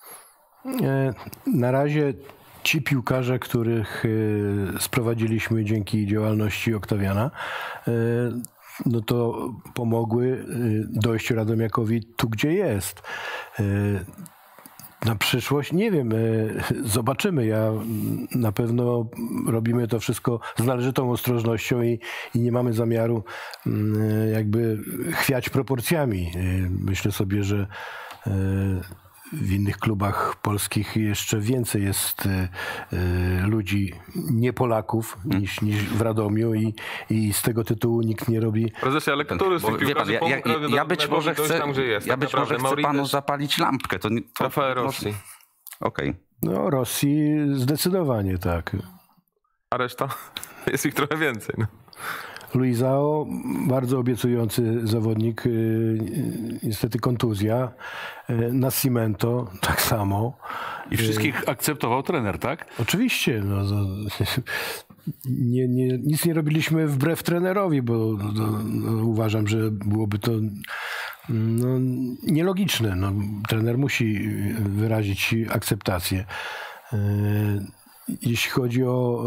Na razie ci piłkarze, których sprowadziliśmy dzięki działalności Oktawiana, no to pomogły dojść Radomiakowi tu, gdzie jest. Na przyszłość nie wiem, zobaczymy. Ja na pewno robimy to wszystko z należytą ostrożnością i, i nie mamy zamiaru jakby chwiać proporcjami. Myślę sobie, że w innych klubach polskich jeszcze więcej jest y, y, ludzi nie Polaków niż, niż w Radomiu i, i z tego tytułu nikt nie robi... Prezesie, ale który z tych piłkarzy ja, ja, ja, ja być może chcę, tam, gdzie jest, ja być może chcę panu zapalić lampkę. To, to, Rafael Rossi. Okej. Okay. No Rossi zdecydowanie tak. A reszta? Jest ich trochę więcej. No. Luizao, bardzo obiecujący zawodnik, niestety kontuzja. Nascimento tak samo. I wszystkich akceptował trener, tak? Oczywiście. No, no, nie, nie, nic nie robiliśmy wbrew trenerowi, bo no, no, uważam, że byłoby to no, nielogiczne. No, trener musi wyrazić akceptację. Jeśli chodzi o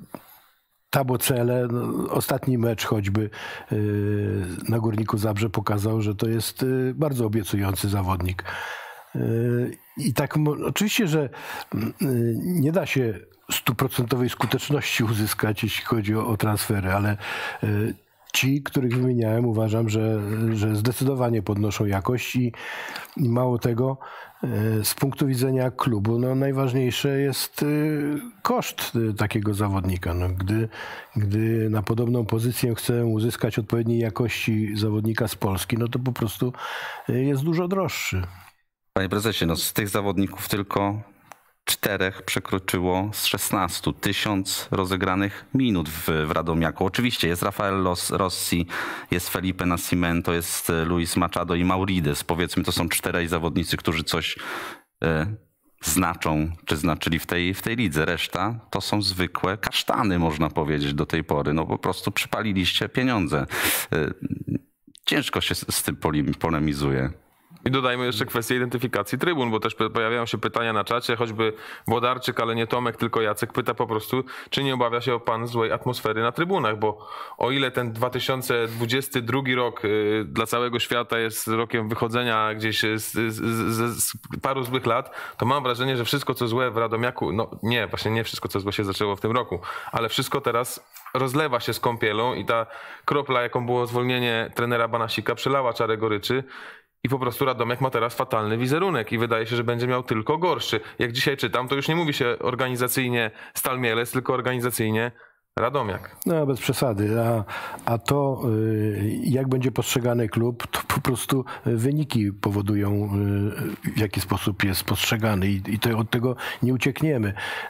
Tabocele, no, ostatni mecz choćby yy, na Górniku Zabrze pokazał, że to jest yy, bardzo obiecujący zawodnik. Yy, I tak oczywiście, że yy, nie da się stuprocentowej skuteczności uzyskać, jeśli chodzi o, o transfery, ale yy, ci, których wymieniałem, uważam, że, że zdecydowanie podnoszą jakość i, i mało tego, z punktu widzenia klubu, no najważniejsze jest koszt takiego zawodnika. No, gdy, gdy na podobną pozycję chcę uzyskać odpowiedniej jakości zawodnika z Polski, no to po prostu jest dużo droższy. Panie prezesie, no z tych zawodników tylko czterech przekroczyło z szesnastu tysiąc rozegranych minut w, w Radomiaku. Oczywiście jest Rafael Rossi, jest Felipe Nascimento, jest Luis Machado i Maurides. Powiedzmy, to są czterej zawodnicy, którzy coś e, znaczą, czy znaczyli w tej, w tej lidze. Reszta to są zwykłe kasztany, można powiedzieć, do tej pory. No po prostu przypaliliście pieniądze. E, ciężko się z, z tym polemizuje. I dodajmy jeszcze kwestię identyfikacji trybun, bo też pojawiają się pytania na czacie, choćby Włodarczyk, ale nie Tomek, tylko Jacek pyta po prostu, czy nie obawia się pan złej atmosfery na trybunach, bo o ile ten dwa tysiące dwudziesty drugi rok y, dla całego świata jest rokiem wychodzenia gdzieś z, z, z, z paru złych lat, to mam wrażenie, że wszystko co złe w Radomiaku, no nie, właśnie nie wszystko co złe się zaczęło w tym roku, ale wszystko teraz rozlewa się z kąpielą i ta kropla, jaką było zwolnienie trenera Banasika, przelała czarę goryczy. I po prostu Radomiak ma teraz fatalny wizerunek i wydaje się, że będzie miał tylko gorszy. Jak dzisiaj czytam, to już nie mówi się organizacyjnie Stal Mielec, tylko organizacyjnie Radomiak. No bez przesady, a, a to jak będzie postrzegany klub, to po prostu wyniki powodują, w jaki sposób jest postrzegany i, i to, od tego nie uciekniemy.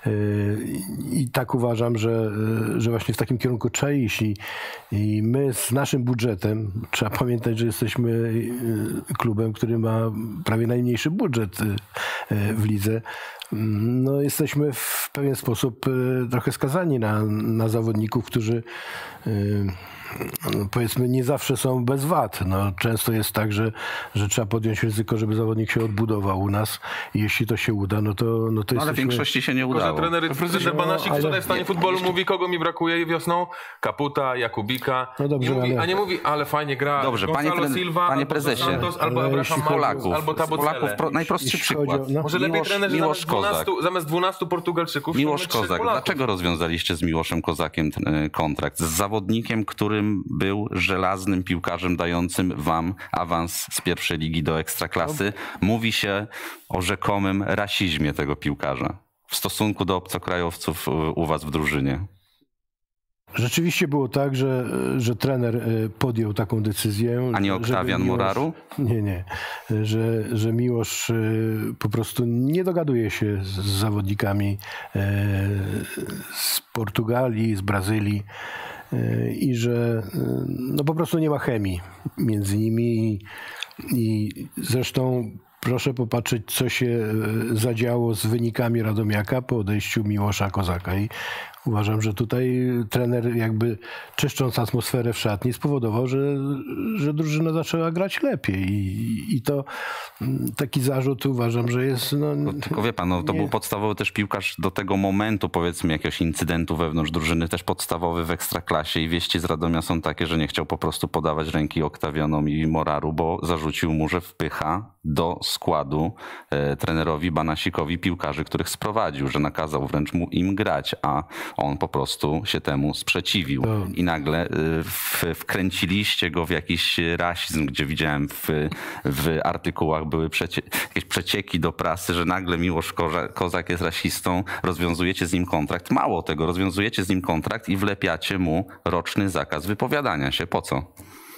I tak uważam, że, że właśnie w takim kierunku trzeba iść i, i my z naszym budżetem, trzeba pamiętać, że jesteśmy klubem, który ma prawie najmniejszy budżet w lidze. No, jesteśmy w pewien sposób trochę skazani na, na zawodników, którzy no, powiedzmy nie zawsze są bez wad. No, często jest tak, że, że trzeba podjąć ryzyko, żeby zawodnik się odbudował u nas i jeśli to się uda, no to, no to no, ale jesteśmy... w większości się nie udało. Trener, trener Banasik no, wczoraj w stanie futbolu mówi, kogo mi brakuje wiosną? Kaputa, Jakubika. No dobrze, nie mówi, ale... A nie mówi, ale fajnie gra. Dobrze, panie, tre... Silva, panie prezesie, Santos, albo Abraham Polaków, albo Polaków pro... najprostszy przykład. O, no. Może lepiej Miłosz, trener, że Miłosz zamiast dwunastu, Kozak. zamiast dwunastu Portugalczyków... Miłosz Kozak. Dlaczego rozwiązaliście z Miłoszem Kozakiem ten kontrakt? Z zawodnikiem, którym był żelaznym piłkarzem dającym wam awans z pierwszej ligi do Ekstraklasy. Mówi się o rzekomym rasizmie tego piłkarza w stosunku do obcokrajowców u was w drużynie. Rzeczywiście było tak, że, że trener podjął taką decyzję. A nie Oktawian Miłosz, Moraru? Nie, nie. Że, że Miłosz po prostu nie dogaduje się z zawodnikami z Portugalii, z Brazylii i że no po prostu nie ma chemii między nimi i, i zresztą proszę popatrzeć, co się zadziało z wynikami Radomiaka po odejściu Miłosza Kozaka. I uważam, że tutaj trener jakby czyszcząc atmosferę w szatni spowodował, że, że drużyna zaczęła grać lepiej. I, i to taki zarzut uważam, że jest... No, no, tylko wie pan, no, to nie. był podstawowy też piłkarz do tego momentu, powiedzmy, jakiegoś incydentu wewnątrz drużyny, też podstawowy w Ekstraklasie i wieści z Radomia są takie, że nie chciał po prostu podawać ręki Oktawianom i Moraru, bo zarzucił mu, że wpycha do składu e, trenerowi Banasikowi piłkarzy, których sprowadził, że nakazał wręcz mu im grać, a on po prostu się temu sprzeciwił. To... I nagle w, wkręciliście go w jakiś rasizm, gdzie widziałem w, w artykułach były przecie, jakieś przecieki do prasy, że nagle Miłosz Kozak jest rasistą, rozwiązujecie z nim kontrakt. Mało tego, rozwiązujecie z nim kontrakt i wlepiacie mu roczny zakaz wypowiadania się. Po co?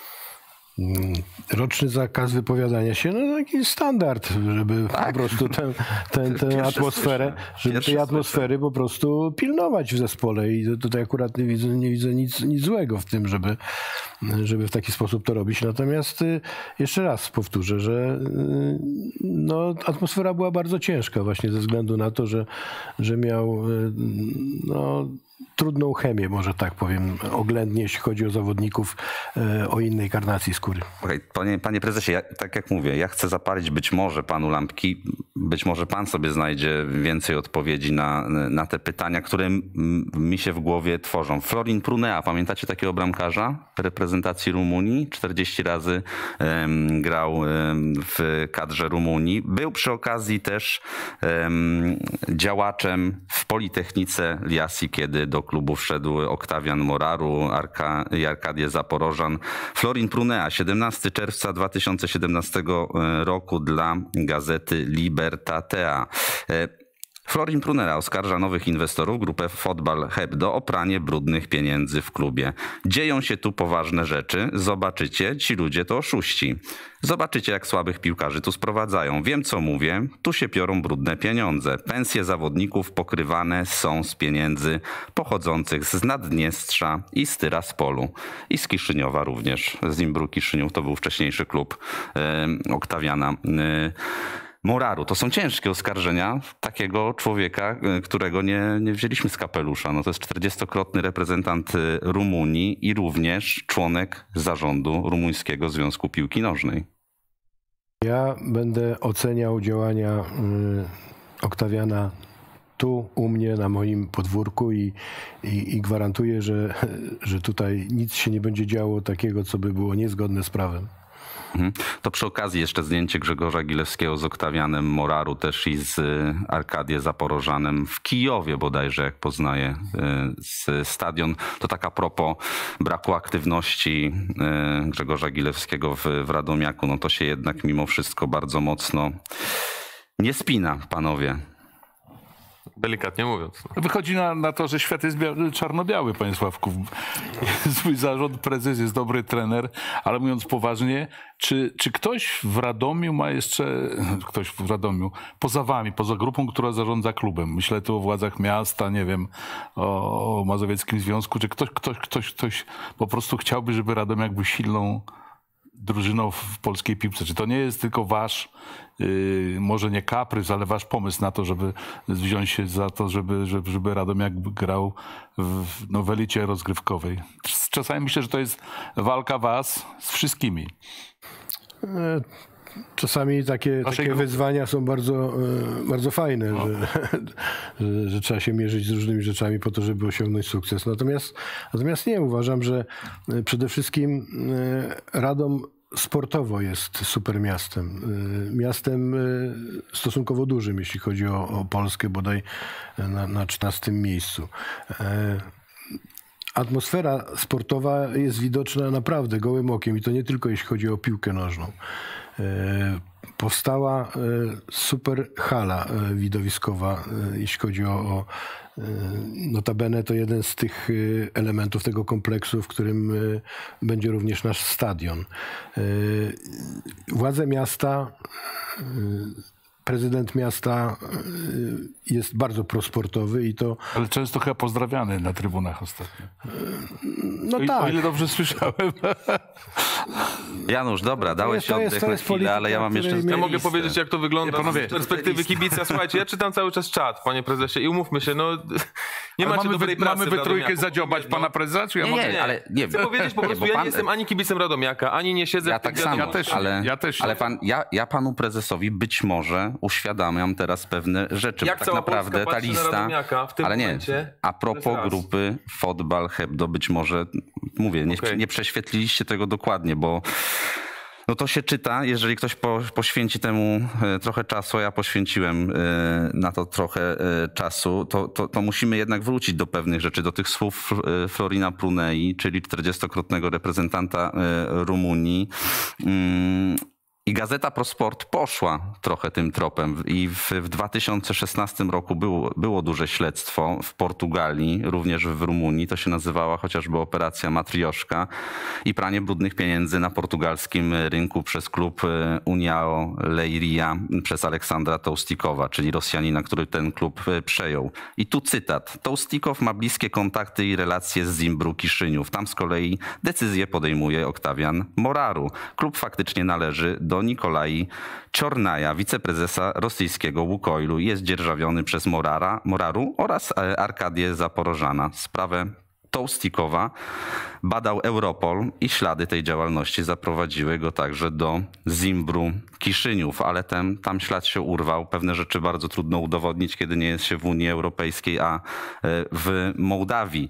Roczny zakaz wypowiadania się, no taki standard, żeby tak. po prostu tę, tę, tę atmosferę, żeby tej atmosfery po prostu pilnować w zespole i tutaj akurat nie widzę, nie widzę nic, nic złego w tym, żeby, żeby w taki sposób to robić. Natomiast jeszcze raz powtórzę, że no, atmosfera była bardzo ciężka właśnie ze względu na to, że, że miał no, trudną chemię, może tak powiem, oględnie, jeśli chodzi o zawodników e, o innej karnacji skóry. Okay, panie, panie prezesie, ja, tak jak mówię, ja chcę zapalić być może panu lampki, być może pan sobie znajdzie więcej odpowiedzi na, na te pytania, które m, mi się w głowie tworzą. Florin Prunea, pamiętacie takiego bramkarza reprezentacji Rumunii? czterdzieści razy um, grał um, w kadrze Rumunii. Był przy okazji też um, działaczem w Politechnice Liasi, kiedy do klubu wszedł Oktawian Moraru Arka, i Arkadię Zaporożan. Florin Prunea, siedemnastego czerwca dwa tysiące siedemnastego roku dla gazety Libertatea. Florin Prunera oskarża nowych inwestorów, grupę Fotbal Hebdo, o pranie brudnych pieniędzy w klubie. Dzieją się tu poważne rzeczy. Zobaczycie, ci ludzie to oszuści. Zobaczycie, jak słabych piłkarzy tu sprowadzają. Wiem, co mówię. Tu się piorą brudne pieniądze. Pensje zawodników pokrywane są z pieniędzy pochodzących z Naddniestrza i z Tyraspolu. I z Kiszyniowa również. Z Imbru Kiszyniów to był wcześniejszy klub yy, Oktawiana yy. Moraru. To są ciężkie oskarżenia takiego człowieka, którego nie, nie wzięliśmy z kapelusza. No to jest czterdziestokrotny reprezentant Rumunii i również członek zarządu Rumuńskiego Związku Piłki Nożnej. Ja będę oceniał działania y, Oktawiana tu u mnie na moim podwórku i, i, i gwarantuję, że, że tutaj nic się nie będzie działo takiego, co by było niezgodne z prawem. To przy okazji jeszcze zdjęcie Grzegorza Gilewskiego z Oktawianem Moraru też i z Arkadię Zaporożanem w Kijowie bodajże, jak poznaję z stadion. To tak a propos braku aktywności Grzegorza Gilewskiego w, w Radomiaku. No to się jednak mimo wszystko bardzo mocno nie spina, panowie. Delikatnie mówiąc. No. Wychodzi na, na to, że świat jest czarno-biały, panie Sławku. Zły zarząd, prezes jest dobry trener, ale mówiąc poważnie, czy, czy ktoś w Radomiu ma jeszcze, ktoś w Radomiu, poza wami, poza grupą, która zarządza klubem, myślę tu o władzach miasta, nie wiem, o, o Mazowieckim Związku, czy ktoś, ktoś, ktoś, ktoś po prostu chciałby, żeby Radomiak był silną drużyną w polskiej piłce? Czy to nie jest tylko wasz, yy, może nie kaprys, ale wasz pomysł na to, żeby wziąć się za to, żeby, żeby, żeby Radomiak grał w, no, w elicie rozgrywkowej? Czasami myślę, że to jest walka was z wszystkimi. Czasami takie, takie wyzwania są bardzo, bardzo fajne, no. że, że, że trzeba się mierzyć z różnymi rzeczami po to, żeby osiągnąć sukces. Natomiast, natomiast nie, uważam, że przede wszystkim Radom sportowo jest super miastem. Miastem stosunkowo dużym, jeśli chodzi o, o Polskę, bodaj na, na czternastym miejscu. Atmosfera sportowa jest widoczna naprawdę gołym okiem i to nie tylko jeśli chodzi o piłkę nożną. Powstała super hala widowiskowa, jeśli chodzi o, o notabene to jeden z tych elementów tego kompleksu, w którym będzie również nasz stadion. Władze miasta prezydent miasta jest bardzo prosportowy i to... Ale często chyba pozdrawiany na trybunach ostatnio. No o, tak. O ile dobrze słyszałem. Janusz, dobra, dałeś się oddech na chwilę, ale ja mam jeszcze... której Ja my- mogę listę. powiedzieć, jak to wygląda Nie, panowie, z perspektywy kibica. Słuchajcie, ja czytam cały czas czat, panie prezesie, i umówmy się, no nie Ale macie mamy dobrej wy, pracy mamy w we trójkę Radomiaku. zadziobać No. pana prezesa, czy ja Nie, mogę? nie, Nie, ale nie. Chcę powiedzieć po Nie, prostu, bo ja pan- nie jestem ani kibicem Radomiaka, ani nie siedzę Ja w tych tak samo, wiadomościach. Ja też, ale, ja też. ale pan, ja, ja panu prezesowi być może uświadamiam teraz pewne rzeczy, Jak bo tak cała naprawdę Polska ta patrzy na lista, Radomiaka w tym ale nie, momencie, a to propos jest raz. grupy Fotbal Hebdo, być może, mówię, nie, Okej. nie prześwietliliście tego dokładnie, bo no to się czyta, jeżeli ktoś po, poświęci temu e, trochę czasu, a ja poświęciłem e, na to trochę e, czasu, to, to, to musimy jednak wrócić do pewnych rzeczy, do tych słów e, Florina Prunei, czyli czterdziestokrotnego reprezentanta e, Rumunii. Mm, I Gazeta Pro Sport poszła trochę tym tropem i w, w dwa tysiące szesnastym roku było, było duże śledztwo w Portugalii, również w Rumunii. To się nazywała chociażby operacja Matrioszka i pranie brudnych pieniędzy na portugalskim rynku przez klub e, União Leiria, przez Aleksandra Toustikowa, czyli Rosjanina, który ten klub e, przejął. I tu cytat. Toustikow ma bliskie kontakty i relacje z Zimbru Kiszyniów. Tam z kolei decyzję podejmuje Oktawian Moraru. Klub faktycznie należy do Nikolai Czornaja, wiceprezesa rosyjskiego Łukoilu. Jest dzierżawiony przez Morara, Moraru oraz e, Arkadię Zaporożana. Sprawę Toustikowa badał Europol i ślady tej działalności zaprowadziły go także do Zimbru Kiszyniów, ale ten, tam ślad się urwał. Pewne rzeczy bardzo trudno udowodnić, kiedy nie jest się w Unii Europejskiej, a e, w Mołdawii.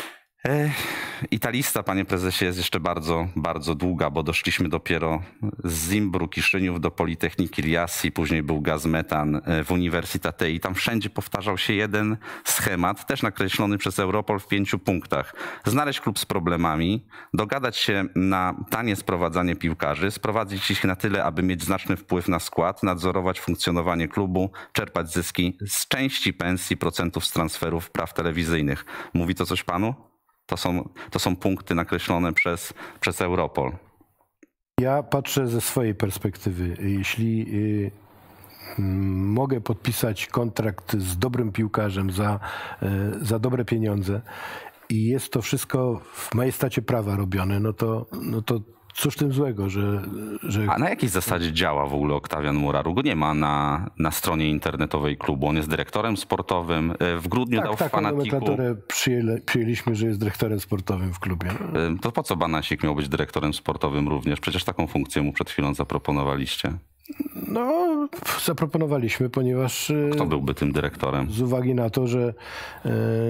I ta lista, panie prezesie, jest jeszcze bardzo, bardzo długa, bo doszliśmy dopiero z Zimbru Kiszyniów do Politechniki Riasi, później był Gazmetan w Uniwersytecie i tam wszędzie powtarzał się jeden schemat, też nakreślony przez Europol w pięciu punktach. Znaleźć klub z problemami, dogadać się na tanie sprowadzanie piłkarzy, sprowadzić ich na tyle, aby mieć znaczny wpływ na skład, nadzorować funkcjonowanie klubu, czerpać zyski z części pensji, procentów z transferów, praw telewizyjnych. Mówi to coś panu? To są, to są punkty nakreślone przez, przez Europol. Ja patrzę ze swojej perspektywy. Jeśli y, mm, mogę podpisać kontrakt z dobrym piłkarzem za, y, za dobre pieniądze i jest to wszystko w majestacie prawa robione, no to, no to cóż w tym złego, że... że... A na jakiej zasadzie działa w ogóle Oktawian Moraru? Go nie ma na, na stronie internetowej klubu. On jest dyrektorem sportowym. W grudniu tak, dał w taką Fanatiku... nomenklaturę przyjęli, przyjęliśmy, że jest dyrektorem sportowym w klubie. To po co Banasik miał być dyrektorem sportowym również? Przecież taką funkcję mu przed chwilą zaproponowaliście. No, zaproponowaliśmy, ponieważ... y, Kto byłby tym dyrektorem? Z uwagi na to, że, e,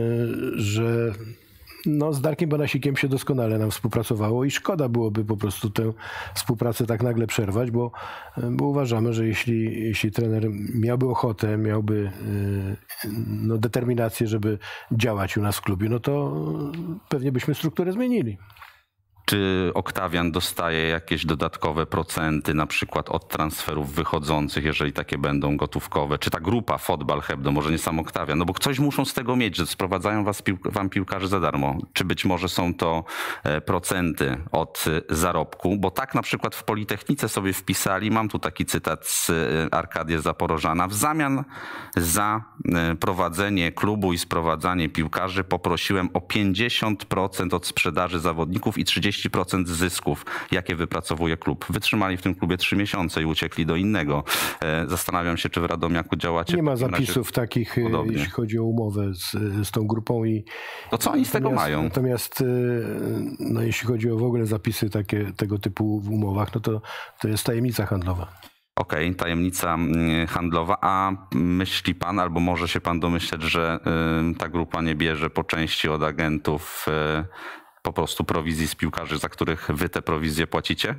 że no, z Darkiem Banasikiem się doskonale nam współpracowało i szkoda byłoby po prostu tę współpracę tak nagle przerwać, bo, bo uważamy, że jeśli, jeśli trener miałby ochotę, miałby e, no, determinację, żeby działać u nas w klubie, no to pewnie byśmy strukturę zmienili. Czy Oktawian dostaje jakieś dodatkowe procenty, na przykład od transferów wychodzących, jeżeli takie będą gotówkowe? Czy ta grupa Fotbal Hebdo, może nie sam Oktawian? No bo coś muszą z tego mieć, że sprowadzają was pił- wam piłkarzy za darmo. Czy być może są to e, procenty od e, zarobku? Bo tak na przykład w Politechnice sobie wpisali, mam tu taki cytat z e, Arkadię Zaporożana, w zamian za e, prowadzenie klubu i sprowadzanie piłkarzy poprosiłem o pięćdziesiąt procent od sprzedaży zawodników i trzydzieści procent zysków, jakie wypracowuje klub. Wytrzymali w tym klubie trzy miesiące i uciekli do innego. E, Zastanawiam się, czy w Radomiaku działacie. Nie ma w takim razie zapisów takich, e, podobnie. jeśli chodzi o umowę z, z tą grupą. I To co oni z tego natomiast, mają? Natomiast e, no, jeśli chodzi o w ogóle zapisy takie, tego typu w umowach, no to, to jest tajemnica handlowa. Okej, okay, tajemnica mm, handlowa. A myśli pan, albo może się pan domyśleć, że y, ta grupa nie bierze po części od agentów y, po prostu prowizji z piłkarzy, za których wy te prowizje płacicie?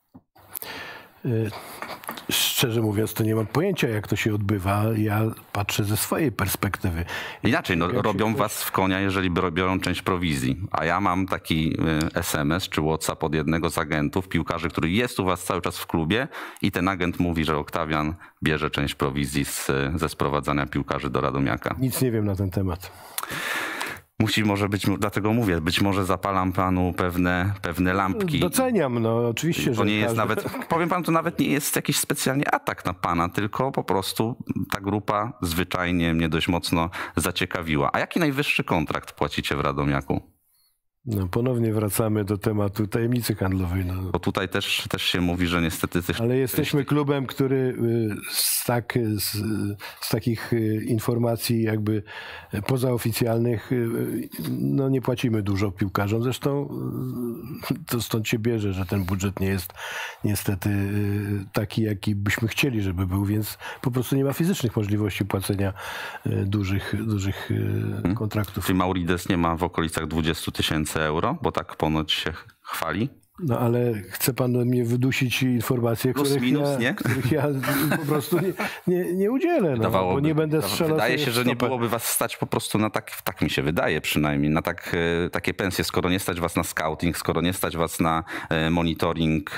Y, Szczerze mówiąc, to nie mam pojęcia, jak to się odbywa. Ja patrzę ze swojej perspektywy. Inaczej, no, Jak się robią ktoś- was w konia, jeżeli bro- biorą część prowizji. A ja mam taki y, es em es czy WhatsApp od jednego z agentów, piłkarzy, który jest u was cały czas w klubie i ten agent mówi, że Oktawian bierze część prowizji z, ze sprowadzania piłkarzy do Radomiaka. Nic nie wiem na ten temat. Musi może być, dlatego mówię, być może zapalam panu pewne, pewne lampki. Doceniam, no oczywiście, To że nie jest każdy... nawet, powiem panu, to nawet nie jest jakiś specjalnie atak na pana, tylko po prostu ta grupa zwyczajnie mnie dość mocno zaciekawiła. A jaki najwyższy kontrakt płacicie w Radomiaku? No, ponownie wracamy do tematu tajemnicy handlowej. No. Bo tutaj też, też się mówi, że niestety... Też, Ale jesteśmy klubem, który z, tak, z, z takich informacji jakby pozaoficjalnych no nie płacimy dużo piłkarzom. Zresztą to stąd się bierze, że ten budżet nie jest niestety taki, jaki byśmy chcieli, żeby był, więc po prostu nie ma fizycznych możliwości płacenia dużych, dużych hmm. kontraktów. Czy Maurides nie ma w okolicach dwudziestu tysięcy euro, bo tak ponoć się chwali? No ale chce pan mnie wydusić informacje, Plus, których, minus, ja, nie? których ja po prostu nie, nie, nie udzielę, no, bo nie będę strzelał. Wydaje się, sobie w że nie stopę. byłoby was stać po prostu na tak, tak mi się wydaje przynajmniej, na tak, takie pensje, skoro nie stać was na scouting, skoro nie stać was na monitoring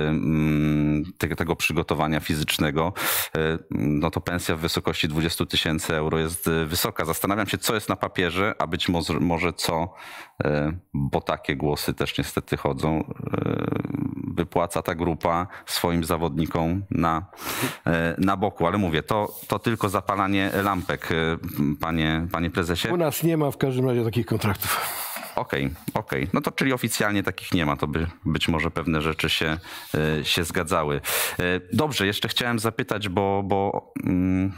tego, tego przygotowania fizycznego, no to pensja w wysokości dwudziestu tysięcy euro jest wysoka. Zastanawiam się, co jest na papierze, a być może, może co, bo takie głosy też niestety chodzą, wypłaca ta grupa swoim zawodnikom na, na boku. Ale mówię, to, to tylko zapalanie lampek, panie, panie prezesie. U nas nie ma w każdym razie takich kontraktów. Okej, okay, okej. Okay. No to czyli oficjalnie takich nie ma, to by być może pewne rzeczy się, się zgadzały. Dobrze, jeszcze chciałem zapytać, bo... bo mm,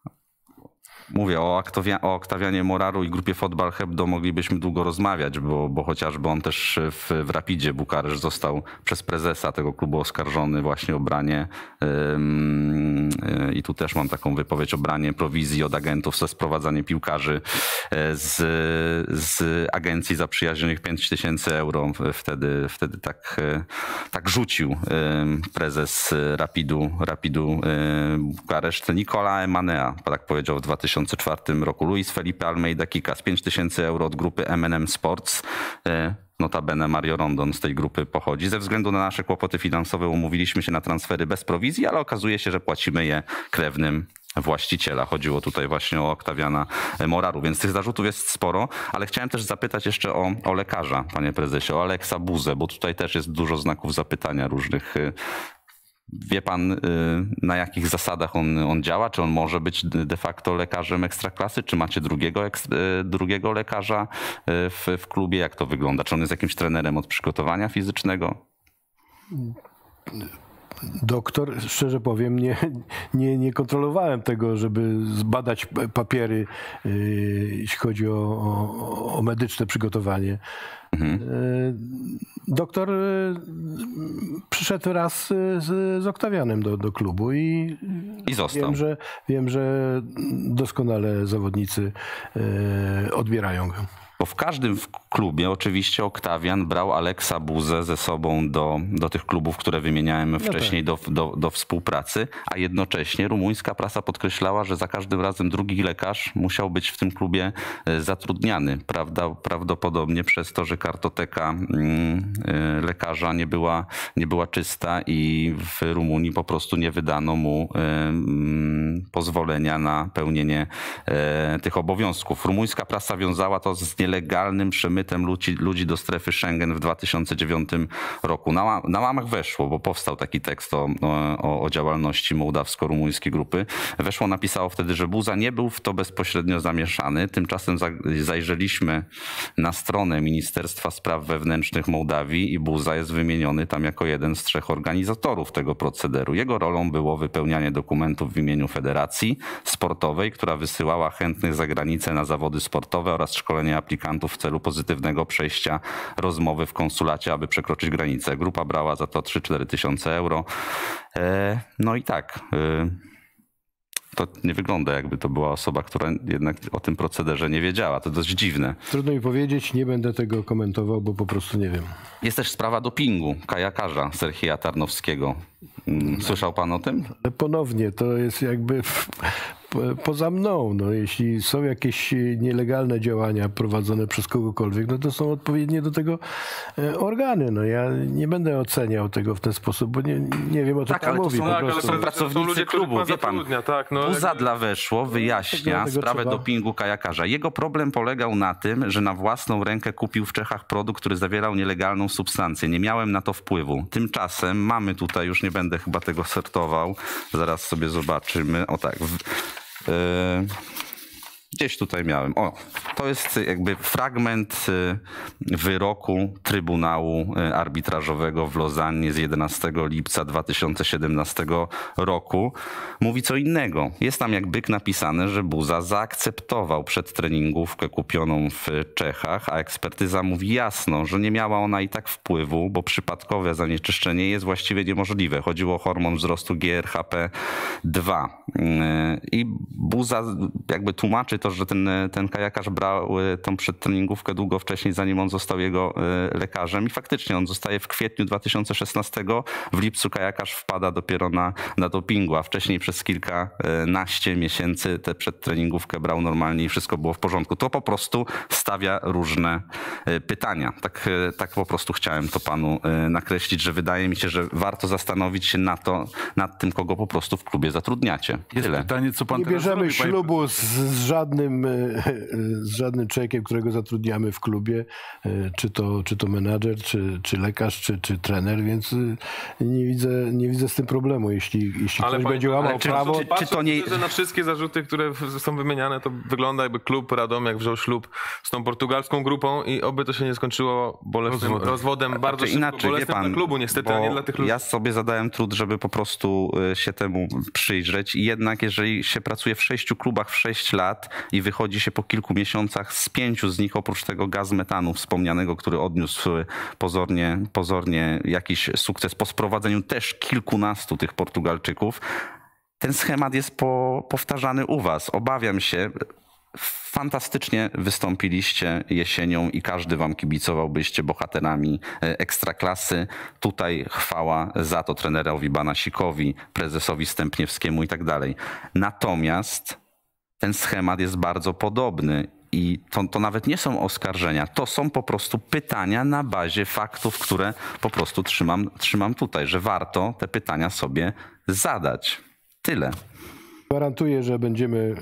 mówię o, Oktawia, o Oktawianie Moraru i grupie Fotbal Hebdo moglibyśmy długo rozmawiać, bo, bo chociażby on też w, w Rapidzie Bukareszt został przez prezesa tego klubu oskarżony właśnie o branie ym, yy, i tu też mam taką wypowiedź o branie prowizji od agentów za sprowadzanie piłkarzy z, z agencji zaprzyjaźnionych pięć tysięcy euro. Wtedy, wtedy tak, tak rzucił yy, prezes Rapidu, Rapidu yy, Bukareszt. Nicola Emanea, tak powiedział w dwa tysiące czwartym roku. Luis Felipe Almeida Kikas, pięć tysięcy euro od grupy M and M Sports. Notabene Mario Rondon z tej grupy pochodzi. Ze względu na nasze kłopoty finansowe umówiliśmy się na transfery bez prowizji, ale okazuje się, że płacimy je krewnym właściciela. Chodziło tutaj właśnie o Oktawiana Moraru, więc tych zarzutów jest sporo, ale chciałem też zapytać jeszcze o, o lekarza, panie prezesie, o Aleksa Buzę, bo tutaj też jest dużo znaków zapytania różnych. Wie pan, na jakich zasadach on, on działa? Czy on może być de facto lekarzem ekstraklasy? Czy macie drugiego, drugiego lekarza w, w klubie? Jak to wygląda? Czy on jest jakimś trenerem od przygotowania fizycznego? Doktor, szczerze powiem, nie, nie, nie kontrolowałem tego, żeby zbadać papiery, jeśli chodzi o, o, o medyczne przygotowanie. Mhm. Doktor przyszedł raz z, z Oktawianem do, do klubu i, I został. Wiem, że, wiem, że doskonale zawodnicy odbierają go. Bo w każdym klubie oczywiście Oktawian brał Aleksa Buzę ze sobą do, do tych klubów, które wymieniałem wcześniej, no tak. do, do, do współpracy, a jednocześnie rumuńska prasa podkreślała, że za każdym razem drugi lekarz musiał być w tym klubie zatrudniany. Prawda, prawdopodobnie przez to, że kartoteka lekarza nie była, nie była czysta i w Rumunii po prostu nie wydano mu pozwolenia na pełnienie tych obowiązków. Rumuńska prasa wiązała to z nielegalnym przemytem ludzi, ludzi do strefy Schengen w dwa tysiące dziewiątym roku. Na, na łamach weszło, bo powstał taki tekst o, o, o działalności mołdawsko-rumuńskiej grupy. Weszło napisało wtedy, że Buza nie był w to bezpośrednio zamieszany. Tymczasem za, zajrzeliśmy na stronę Ministerstwa Spraw Wewnętrznych Mołdawii i Buza jest wymieniony tam jako jeden z trzech organizatorów tego procederu. Jego rolą było wypełnianie dokumentów w imieniu Federacji Sportowej, która wysyłała chętnych za granicę na zawody sportowe oraz szkolenie aplikantów w celu pozytywnego przejścia rozmowy w konsulacie, aby przekroczyć granicę. Grupa brała za to trzy cztery tysiące euro. No i tak, to nie wygląda, jakby to była osoba, która jednak o tym procederze nie wiedziała. To dość dziwne. Trudno mi powiedzieć, nie będę tego komentował, bo po prostu nie wiem. Jest też sprawa dopingu kajakarza Serhija Tarnowskiego. Słyszał pan o tym? Ponownie, to jest jakby poza mną. No, jeśli są jakieś nielegalne działania prowadzone przez kogokolwiek, no to są odpowiednie do tego organy. No, ja nie będę oceniał tego w ten sposób, bo nie, nie wiem, o co tak, pan ale to mówi. są, Po tak, prostu. ale są pracownicy są ludzie, klubu, wie pan. Tak, no, Buzadla weszło, wyjaśnia tego sprawę trzeba. dopingu kajakarza. Jego problem polegał na tym, że na własną rękę kupił w Czechach produkt, który zawierał nielegalną substancję. Nie miałem na to wpływu. Tymczasem mamy tutaj, już nie będę chyba tego sortował, zaraz sobie zobaczymy. O tak. W, yy, Gdzieś tutaj miałem. O, to jest jakby fragment wyroku Trybunału Arbitrażowego w Lozannie z jedenastego lipca dwa tysiące siedemnastego roku. Mówi co innego. Jest tam jak byk napisane, że Buza zaakceptował przedtreningówkę kupioną w Czechach, a ekspertyza mówi jasno, że nie miała ona i tak wpływu, bo przypadkowe zanieczyszczenie jest właściwie niemożliwe. Chodziło o hormon wzrostu G R H P dwa. I Buza jakby tłumaczy to, że ten, ten kajakarz brał tą przedtreningówkę długo wcześniej, zanim on został jego lekarzem. I faktycznie on zostaje w kwietniu dwa tysiące szesnastego. W lipcu kajakarz wpada dopiero na, na dopingu, a wcześniej przez kilkanaście miesięcy tę przedtreningówkę brał normalnie i wszystko było w porządku. To po prostu stawia różne pytania. Tak, tak po prostu chciałem to panu nakreślić, że wydaje mi się, że warto zastanowić się na to, nad tym, kogo po prostu w klubie zatrudniacie. Jest Tyle. pytanie, co pan Nie teraz bierzemy robi, panie ślubu z, z, żadnym, z żadnym człowiekiem, którego zatrudniamy w klubie, czy to, czy to menadżer, czy, czy lekarz, czy, czy trener, więc nie widzę, nie widzę z tym problemu. Jeśli, jeśli ktoś panie- będzie łamał ale czy- prawo... czy- czy to nie- Patrzę, że na wszystkie zarzuty, które w- są wymieniane, to wygląda jakby klub Radomiak wziął ślub z tą portugalską grupą i oby to się nie skończyło bolesnym rozwodem, rozwodem bardzo Znaczy szybko, inaczej, wie bolesnym pan, dla klubu niestety, bo a nie dla tych ludzi. ja sobie zadałem trud, żeby po prostu y, się temu przyjrzeć i jednak jeżeli się pracuje w sześciu klubach w sześć lat i wychodzi się po kilku miesiącach z pięciu z nich, oprócz tego gaz metanu wspomnianego, który odniósł pozornie, pozornie jakiś sukces po sprowadzeniu też kilkunastu tych Portugalczyków, ten schemat jest po, powtarzany u was. Obawiam się, fantastycznie wystąpiliście jesienią i każdy wam kibicował, byliście bohaterami ekstraklasy. Tutaj chwała za to trenerowi Banasikowi, prezesowi Stępniewskiemu i tak dalej. Natomiast ten schemat jest bardzo podobny i to, to nawet nie są oskarżenia, to są po prostu pytania na bazie faktów, które po prostu trzymam, trzymam tutaj, że warto te pytania sobie zadać. Tyle. Gwarantuję, że będziemy y,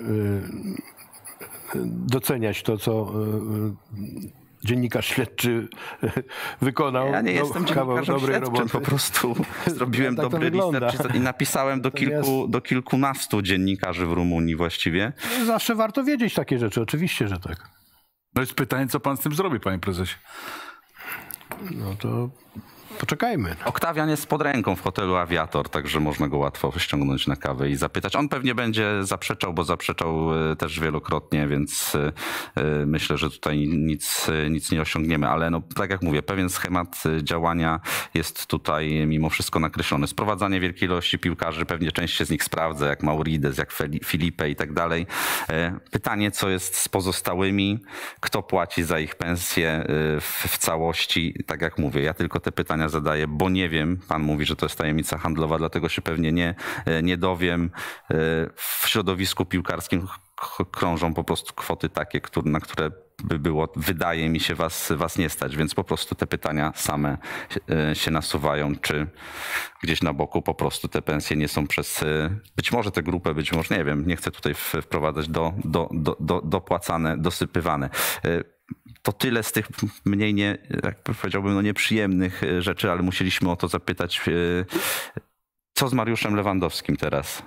doceniać to, co y, dziennikarz śledczy wykonał. Ja nie No, jestem kawał dziennikarzem dobrej śledczym, roboty. po prostu zrobiłem Tak to dobry wygląda. research i napisałem do, kilku, do kilkunastu dziennikarzy w Rumunii właściwie. Zawsze warto wiedzieć takie rzeczy, oczywiście, że tak. No jest pytanie, co pan z tym zrobi, panie prezesie? No to poczekajmy. Oktawian jest pod ręką w hotelu Aviator, także można go łatwo ściągnąć na kawę i zapytać. On pewnie będzie zaprzeczał, bo zaprzeczał e, też wielokrotnie, więc e, e, myślę, że tutaj nic, e, nic nie osiągniemy. Ale no, tak jak mówię, pewien schemat e, działania jest tutaj mimo wszystko nakreślony. Sprowadzanie wielkiej ilości piłkarzy, pewnie część się z nich sprawdza, jak Maurides, jak Feli- Filipe i tak dalej. E, pytanie, co jest z pozostałymi, kto płaci za ich pensje e, w, w całości. Tak jak mówię, ja tylko te pytania zadaję, bo nie wiem. Pan mówi, że to jest tajemnica handlowa, dlatego się pewnie nie, nie dowiem. W środowisku piłkarskim krążą po prostu kwoty takie, które, na które by było, wydaje mi się, was, was nie stać, więc po prostu te pytania same się nasuwają, czy gdzieś na boku po prostu te pensje nie są przez, być może tę grupę, być może, nie wiem, nie chcę tutaj wprowadzać do, do, do, do, dopłacane, dosypywane. To tyle z tych mniej, nie, jak powiedziałbym, no nieprzyjemnych rzeczy, ale musieliśmy o to zapytać. Co z Mariuszem Lewandowskim teraz?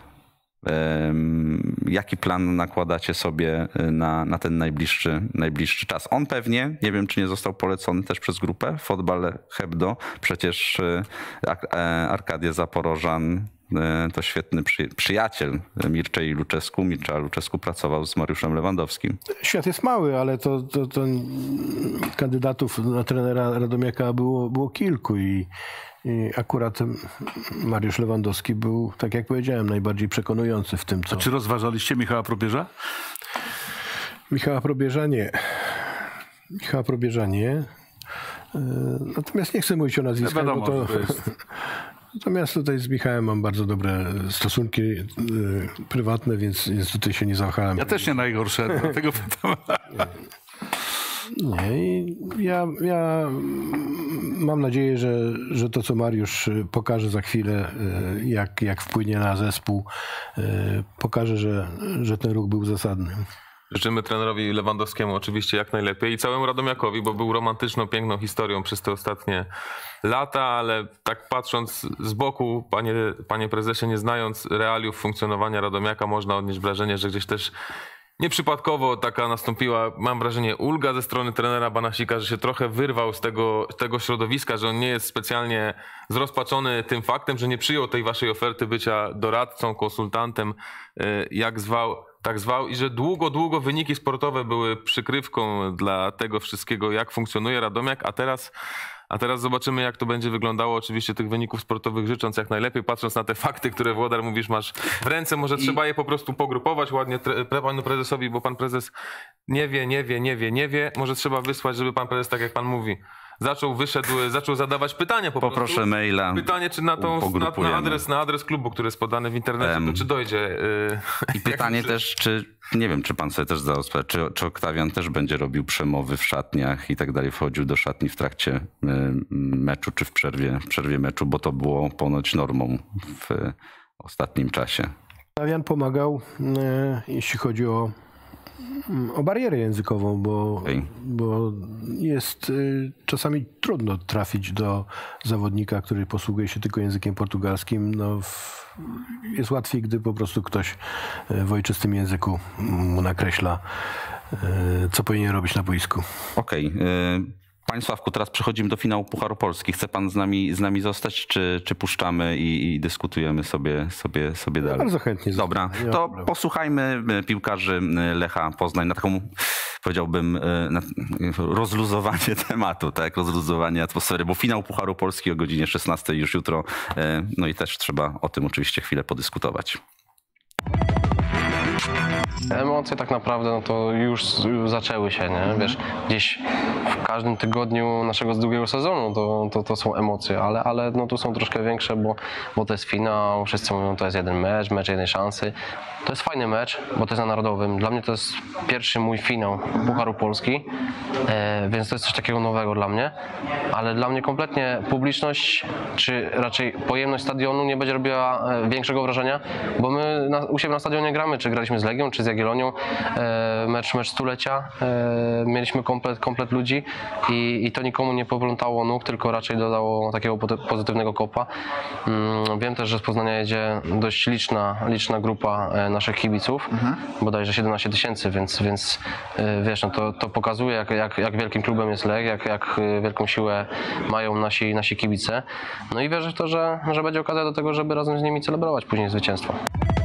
Jaki plan nakładacie sobie na, na ten najbliższy, najbliższy czas? On pewnie, nie wiem, czy nie został polecony też przez grupę Fotbal Hebdo. Przecież Arkadia Zaporożan to świetny przy, przyjaciel Mirczei Luczesku. Mircea Luczesku pracował z Mariuszem Lewandowskim. Świat jest mały, ale to, to, to kandydatów na trenera Radomiaka było, było kilku i, i akurat Mariusz Lewandowski był, tak jak powiedziałem, najbardziej przekonujący w tym, co... A czy rozważaliście Michała Probierza? Michała Probierza nie. Michała Probierza nie. Natomiast nie chcę mówić o nazwiskach, No wiadomo, bo to... to jest... Natomiast tutaj z Michałem mam bardzo dobre stosunki y, prywatne, więc, więc tutaj się nie zawahałem. Ja też nie najgorsze, dlatego pytam. Nie, i ja, ja mam nadzieję, że, że to, co Mariusz pokaże za chwilę, y, jak, jak wpłynie na zespół, y, pokaże, że, że ten ruch był zasadny. Życzymy trenerowi Lewandowskiemu oczywiście jak najlepiej i całemu Radomiakowi, bo był romantyczną, piękną historią przez te ostatnie lata, ale tak patrząc z boku, panie, panie prezesie, nie znając realiów funkcjonowania Radomiaka, można odnieść wrażenie, że gdzieś też nieprzypadkowo taka nastąpiła, mam wrażenie, ulga ze strony trenera Banasika, że się trochę wyrwał z tego, tego środowiska, że on nie jest specjalnie zrozpaczony tym faktem, że nie przyjął tej waszej oferty bycia doradcą, konsultantem, jak zwał, tak zwał, i że długo, długo wyniki sportowe były przykrywką dla tego wszystkiego, jak funkcjonuje Radomiak, a teraz... A teraz zobaczymy, jak to będzie wyglądało. Oczywiście tych wyników sportowych życząc jak najlepiej, patrząc na te fakty, które Włodar mówisz, masz w ręce. Może I... trzeba je po prostu pogrupować ładnie tre- panu prezesowi, bo pan prezes nie wie, nie wie, nie wie, nie wie. Może trzeba wysłać, żeby pan prezes, tak jak pan mówi, zaczął, wyszedł, zaczął zadawać pytania po prostu. Poproszę maila. Pytanie, czy na, tą, na, na, adres, na adres klubu, który jest podany w internecie, um, to czy dojdzie? Yy, I pytanie też, czy, nie wiem, czy pan sobie też zdał sprawę, czy, czy Oktawian też będzie robił przemowy w szatniach i tak dalej, wchodził do szatni w trakcie meczu, czy w przerwie, w przerwie meczu, bo to było ponoć normą w ostatnim czasie. Oktawian pomagał, e, jeśli chodzi o o barierę językową, bo, okay. bo jest y, czasami trudno trafić do zawodnika, który posługuje się tylko językiem portugalskim. No, w, jest łatwiej, gdy po prostu ktoś w ojczystym języku mu nakreśla, y, co powinien robić na boisku. Okej. Okay. Panie Sławku, teraz przechodzimy do finału Pucharu Polski. Chce pan z nami, z nami zostać, czy, czy puszczamy i, i dyskutujemy sobie, sobie, sobie dalej? Bardzo chętnie. Dobra, to posłuchajmy piłkarzy Lecha Poznań na taką, powiedziałbym, na rozluzowanie tematu, tak? Rozluzowanie atmosfery, bo finał Pucharu Polski o godzinie szesnastej już jutro. No i też trzeba o tym oczywiście chwilę podyskutować. Emocje tak naprawdę no to już, już zaczęły się, nie? Wiesz, gdzieś w każdym tygodniu naszego drugiego sezonu to, to, to są emocje, ale, ale no tu są troszkę większe, bo, bo to jest finał, wszyscy mówią, to jest jeden mecz, mecz jednej szansy. To jest fajny mecz, bo to jest na Narodowym. Dla mnie to jest pierwszy mój finał Pucharu Polski, e, więc to jest coś takiego nowego dla mnie, ale dla mnie kompletnie publiczność, czy raczej pojemność stadionu nie będzie robiła większego wrażenia, bo my na, u siebie na stadionie gramy, czy graliśmy z Legią, czy z Jagiellonią, e, mecz, mecz stulecia, e, mieliśmy komplet, komplet ludzi i, i to nikomu nie poplątało nóg, tylko raczej dodało takiego pozytywnego kopa. Mm, wiem też, że z Poznania jedzie dość liczna, liczna grupa e, naszych kibiców, mhm. bodajże siedemnaście tysięcy, więc, więc e, wiesz, no to, to pokazuje, jak, jak, jak wielkim klubem jest Lech, jak, jak wielką siłę mają nasi, nasi kibice. No i wierzę w to, że, że będzie okazja do tego, żeby razem z nimi celebrować później zwycięstwo.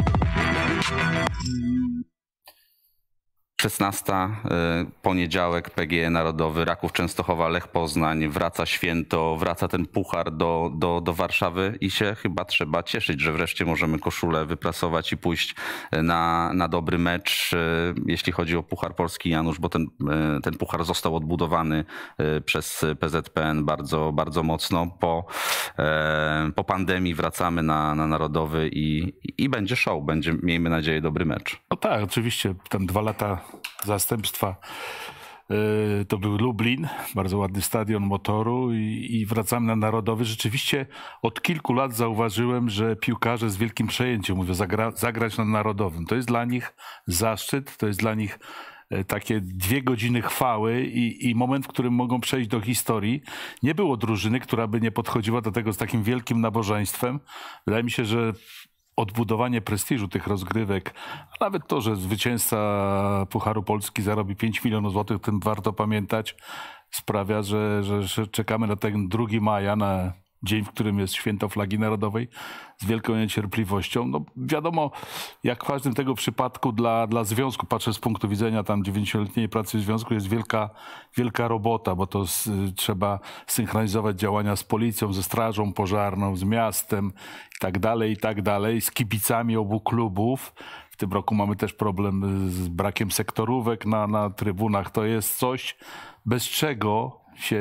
szesnasta, poniedziałek, P G E Narodowy, Raków Częstochowa, Lech Poznań, wraca święto, wraca ten puchar do, do, do Warszawy i się chyba trzeba cieszyć, że wreszcie możemy koszulę wyprasować i pójść na, na dobry mecz, jeśli chodzi o Puchar Polski, Janusz, bo ten, ten puchar został odbudowany przez P Z P N bardzo, bardzo mocno. Po, po pandemii wracamy na, na Narodowy i, i będzie show, będzie, miejmy nadzieję, dobry mecz. No tak, oczywiście, tam dwa lata zastępstwa. To był Lublin, bardzo ładny stadion Motoru i, i wracamy na Narodowy. Rzeczywiście od kilku lat zauważyłem, że piłkarze z wielkim przejęciem mówią zagra, zagrać na Narodowym. To jest dla nich zaszczyt, to jest dla nich takie dwie godziny chwały i, i moment, w którym mogą przejść do historii. Nie było drużyny, która by nie podchodziła do tego z takim wielkim nabożeństwem. Wydaje mi się, że odbudowanie prestiżu tych rozgrywek, a nawet to, że zwycięzca Pucharu Polski zarobi pięć milionów złotych, tym warto pamiętać, sprawia, że, że, że czekamy na ten drugiego maja, na dzień, w którym jest święto Flagi Narodowej, z wielką niecierpliwością. No wiadomo, jak w każdym tego przypadku dla, dla związku, patrzę z punktu widzenia tam dziewięcioletniej pracy w związku, jest wielka, wielka robota, bo to z, trzeba synchronizować działania z policją, ze strażą pożarną, z miastem i tak dalej, i tak dalej, z kibicami obu klubów. W tym roku mamy też problem z brakiem sektorówek na, na trybunach. To jest coś, bez czego się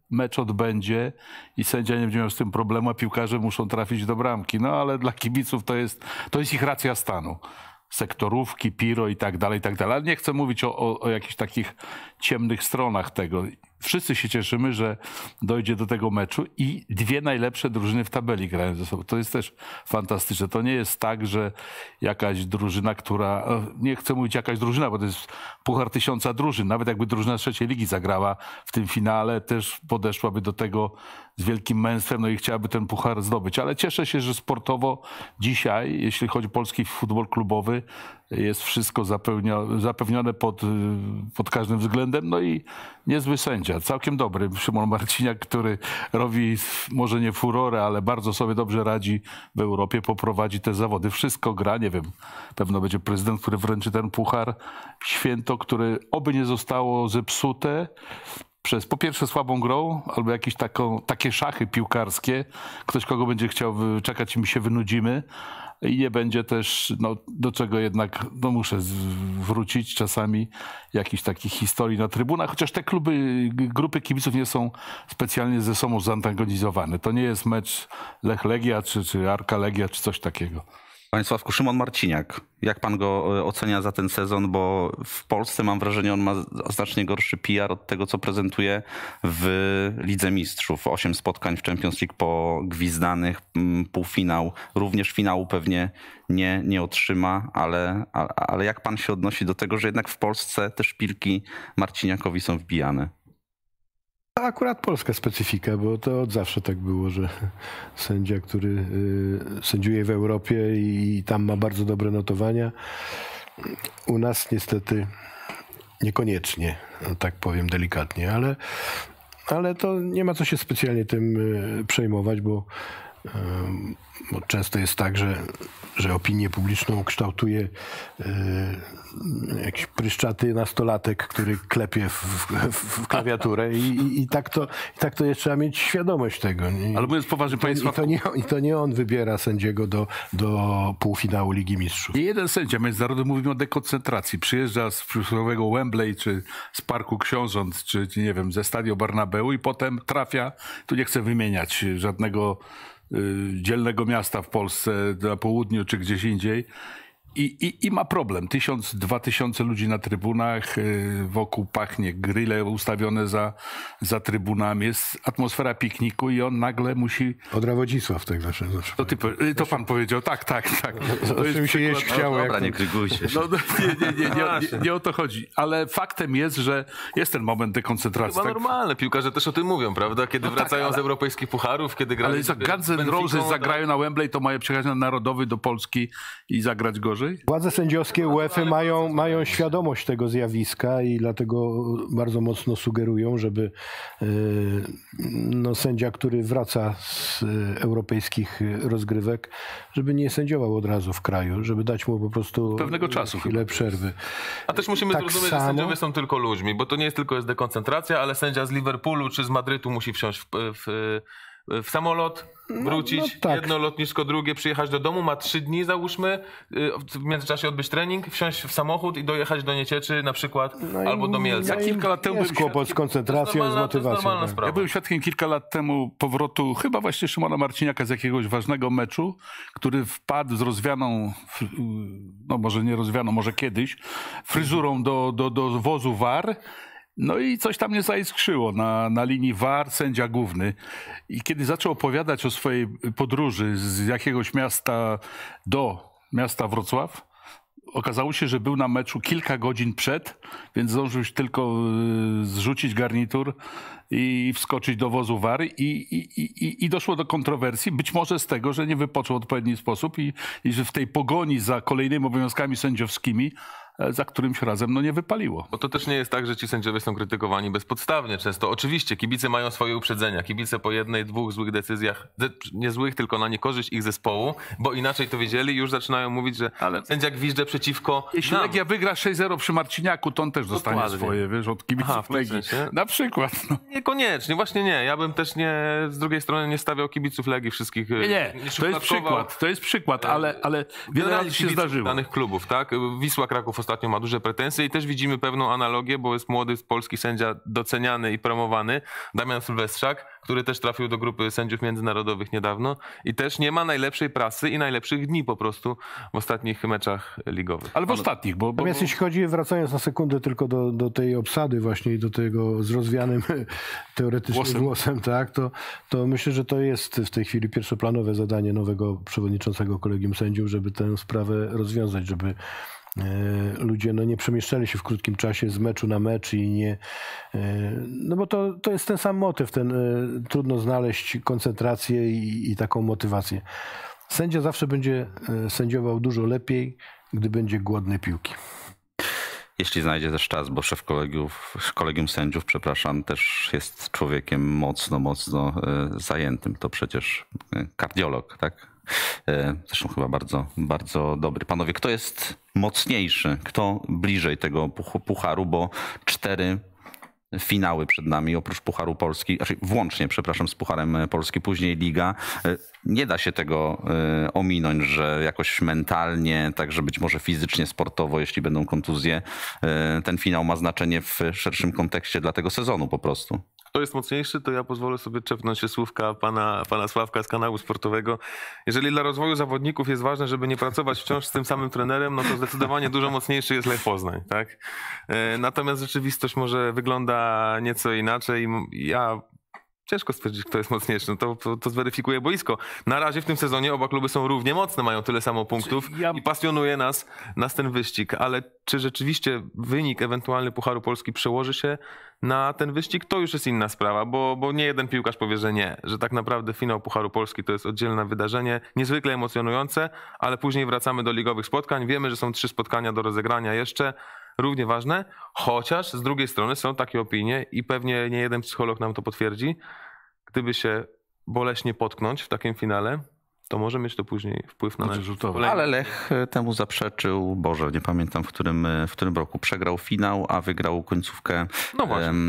mecz odbędzie i sędzia nie będzie miał z tym problemu, a piłkarze muszą trafić do bramki. No ale dla kibiców to jest, to jest ich racja stanu. Sektorówki, piro i tak dalej, i tak dalej. Ale nie chcę mówić o, o, o jakichś takich ciemnych stronach tego. Wszyscy się cieszymy, że dojdzie do tego meczu i dwie najlepsze drużyny w tabeli grają ze sobą. To jest też fantastyczne. To nie jest tak, że jakaś drużyna, która... Nie chcę mówić jakaś drużyna, bo to jest puchar tysiąca drużyn. Nawet jakby drużyna z trzeciej ligi zagrała w tym finale, też podeszłaby do tego z wielkim męstwem, no i chciałaby ten puchar zdobyć. Ale cieszę się, że sportowo dzisiaj, jeśli chodzi o polski futbol klubowy, jest wszystko zapewnione pod, pod każdym względem. No i niezły sędzia, całkiem dobry. Szymon Marciniak, który robi może nie furorę, ale bardzo sobie dobrze radzi w Europie, poprowadzi te zawody. Wszystko gra, nie wiem, pewno będzie prezydent, który wręczy ten puchar. Święto, które oby nie zostało zepsute przez po pierwsze słabą grą, albo jakieś taką, takie szachy piłkarskie. Ktoś, kogo będzie chciał czekać i my się wynudzimy. I nie będzie też, no, do czego jednak no, muszę wrócić czasami jakichś takich historii na trybunach, chociaż te kluby, grupy kibiców nie są specjalnie ze sobą zantagonizowane. To nie jest mecz Lech Legia, czy, czy Arka Legia, czy coś takiego. Panie Sławku, Szymon Marciniak, jak pan go ocenia za ten sezon? Bo w Polsce mam wrażenie, on ma znacznie gorszy P R od tego, co prezentuje w Lidze Mistrzów. Osiem spotkań w Champions League pogwizdanych, półfinał, również finału pewnie nie, nie otrzyma, ale, ale jak pan się odnosi do tego, że jednak w Polsce te szpilki Marciniakowi są wbijane? Akurat polska specyfika, bo to od zawsze tak było, że sędzia, który y, sędziuje w Europie i tam ma bardzo dobre notowania, u nas niestety niekoniecznie, tak powiem delikatnie, ale, ale to nie ma co się specjalnie tym y, przejmować, bo, y, bo często jest tak, że, że opinię publiczną kształtuje y, jakiś pryszczaty nastolatek, który klepie w, w, w klawiaturę i, i, i, tak to, i tak to jest, trzeba mieć świadomość tego. Nie? Ale mówiąc poważnie, panie I to, nie, I to nie on wybiera sędziego do, do półfinału Ligi Mistrzów. Nie jeden sędzia międzynarodowy, mówimy o dekoncentracji, przyjeżdża z przysłowiowego Wembley, czy z Parku Książąt, czy, czy nie wiem, ze Stadio Bernabeu i potem trafia, tu nie chcę wymieniać żadnego y, dzielnego miasta w Polsce, na południu, czy gdzieś indziej, I, i, I ma problem. Tysiąc, dwa tysiące ludzi na trybunach, yy, wokół pachnie, grille ustawione za, za trybunami, jest atmosfera pikniku i on nagle musi... Odra Wodzisław tak zawsze. To, ty, to pan powiedział, tak, tak, tak. To jest mi się jeść chciało. No, dobra, jak nie krygujcie się. No, nie, nie, nie, nie, nie, nie o to chodzi. Ale faktem jest, że jest ten moment dekoncentracji. Chyba tak? normalne, piłkarze też o tym mówią, prawda? Kiedy No wracają tak, ale... z europejskich pucharów, kiedy grają... Ale za Guns N' Roses zagrają na Wembley, to mają przyjechać na Narodowy do Polski i zagrać gorzej? Władze sędziowskie UEFA mają, mają świadomość tego zjawiska i dlatego bardzo mocno sugerują, żeby yy, no, sędzia, który wraca z europejskich rozgrywek, żeby nie sędziował od razu w kraju, żeby dać mu po prostu pewnego czasu chwilę przerwy. A też musimy tak zrozumieć, samo... że sędziowie są tylko ludźmi, bo to nie jest tylko jest dekoncentracja, ale sędzia z Liverpoolu czy z Madrytu musi wsiąść w, w, w samolot, wrócić, no, no tak. jedno lotnisko, drugie, przyjechać do domu, ma trzy dni załóżmy, w międzyczasie odbyć trening, wsiąść w samochód i dojechać do Niecieczy na przykład, no albo do Mielca. No kilka lat temu jest kłopot z koncentracją, z motywacją. Tak. Ja byłem świadkiem kilka lat temu powrotu chyba właśnie Szymona Marciniaka z jakiegoś ważnego meczu, który wpadł z rozwianą, no może nie rozwianą, może kiedyś, fryzurą do, do, do wozu V A R. No i coś tam nie zaiskrzyło na, na linii V A R, sędzia główny. I kiedy zaczął opowiadać o swojej podróży z jakiegoś miasta do miasta Wrocław, okazało się, że był na meczu kilka godzin przed, więc zdążył już tylko zrzucić garnitur i wskoczyć do wozu V A R i, i, i, i doszło do kontrowersji, być może z tego, że nie wypoczął w odpowiedni sposób i, i że w tej pogoni za kolejnymi obowiązkami sędziowskimi za którymś razem no nie wypaliło. Bo to też nie jest tak, że ci sędziowie są krytykowani bezpodstawnie często. Oczywiście kibice mają swoje uprzedzenia. Kibice po jednej, dwóch złych decyzjach, nie złych, tylko na niekorzyść ich zespołu, bo inaczej to wiedzieli, już zaczynają mówić, że ale sędzia gwizdże przeciwko Jeśli nam. Legia wygra sześć zero przy Marciniaku, to on też dostanie Dokładnie. swoje, wiesz, od kibiców Aha, Legii. Na przykład. No. Niekoniecznie, właśnie nie. Ja bym też nie, z drugiej strony nie stawiał kibiców Legii wszystkich. Nie, nie. to jest przykład, to jest przykład, ale, ale wiele razy się zdarzyło. danych klubów, tak? Wisła Kraków ostatnio ma duże pretensje i też widzimy pewną analogię, bo jest młody polski sędzia doceniany i promowany, Damian Sylwestrzak, który też trafił do grupy sędziów międzynarodowych niedawno i też nie ma najlepszej prasy i najlepszych dni po prostu w ostatnich meczach ligowych. Ale w ostatnich, bo... bo... Natomiast jeśli chodzi, wracając na sekundę tylko do, do tej obsady właśnie i do tego z rozwianym teoretycznie Głosem. głosem, tak, to, to myślę, że to jest w tej chwili pierwszoplanowe zadanie nowego przewodniczącego kolegium sędziów, żeby tę sprawę rozwiązać, żeby ludzie no, nie przemieszczali się w krótkim czasie z meczu na mecz i nie... No bo to, to jest ten sam motyw, ten, trudno znaleźć koncentrację i, i taką motywację. Sędzia zawsze będzie sędziował dużo lepiej, gdy będzie głodny piłki. Jeśli znajdzie też czas, bo szef kolegiów, kolegium sędziów, przepraszam, też jest człowiekiem mocno, mocno zajętym. To przecież kardiolog, tak? Zresztą chyba bardzo, bardzo dobry. Panowie, kto jest mocniejszy? Kto bliżej tego pucharu? Bo cztery finały przed nami, oprócz Pucharu Polski, znaczy włącznie, przepraszam, z Pucharem Polski, później Liga. Nie da się tego ominąć, że jakoś mentalnie, także być może fizycznie, sportowo, jeśli będą kontuzje, ten finał ma znaczenie w szerszym kontekście dla tego sezonu po prostu. Kto jest mocniejszy, to ja pozwolę sobie czepnąć się słówka pana, pana Sławka z kanału sportowego. Jeżeli dla rozwoju zawodników jest ważne, żeby nie pracować wciąż z tym samym trenerem, no to zdecydowanie dużo mocniejszy jest Lech Poznań, tak? Natomiast rzeczywistość może wygląda nieco inaczej. Ja ciężko stwierdzić, kto jest mocniejszy. No to, to, to zweryfikuje boisko. Na razie w tym sezonie oba kluby są równie mocne, mają tyle samo punktów ja... i pasjonuje nas, nas ten wyścig. Ale czy rzeczywiście wynik ewentualny Pucharu Polski przełoży się na ten wyścig? To już jest inna sprawa, bo, bo nie jeden piłkarz powie, że nie. Że tak naprawdę finał Pucharu Polski to jest oddzielne wydarzenie, niezwykle emocjonujące, ale później wracamy do ligowych spotkań. Wiemy, że są trzy spotkania do rozegrania jeszcze. Równie ważne, chociaż z drugiej strony są takie opinie i pewnie nie jeden psycholog nam to potwierdzi, gdyby się boleśnie potknąć w takim finale, to może mieć to później wpływ na nasz kolejny. Ale Lech temu zaprzeczył. Boże, nie pamiętam w którym, w którym roku. Przegrał finał, a wygrał końcówkę no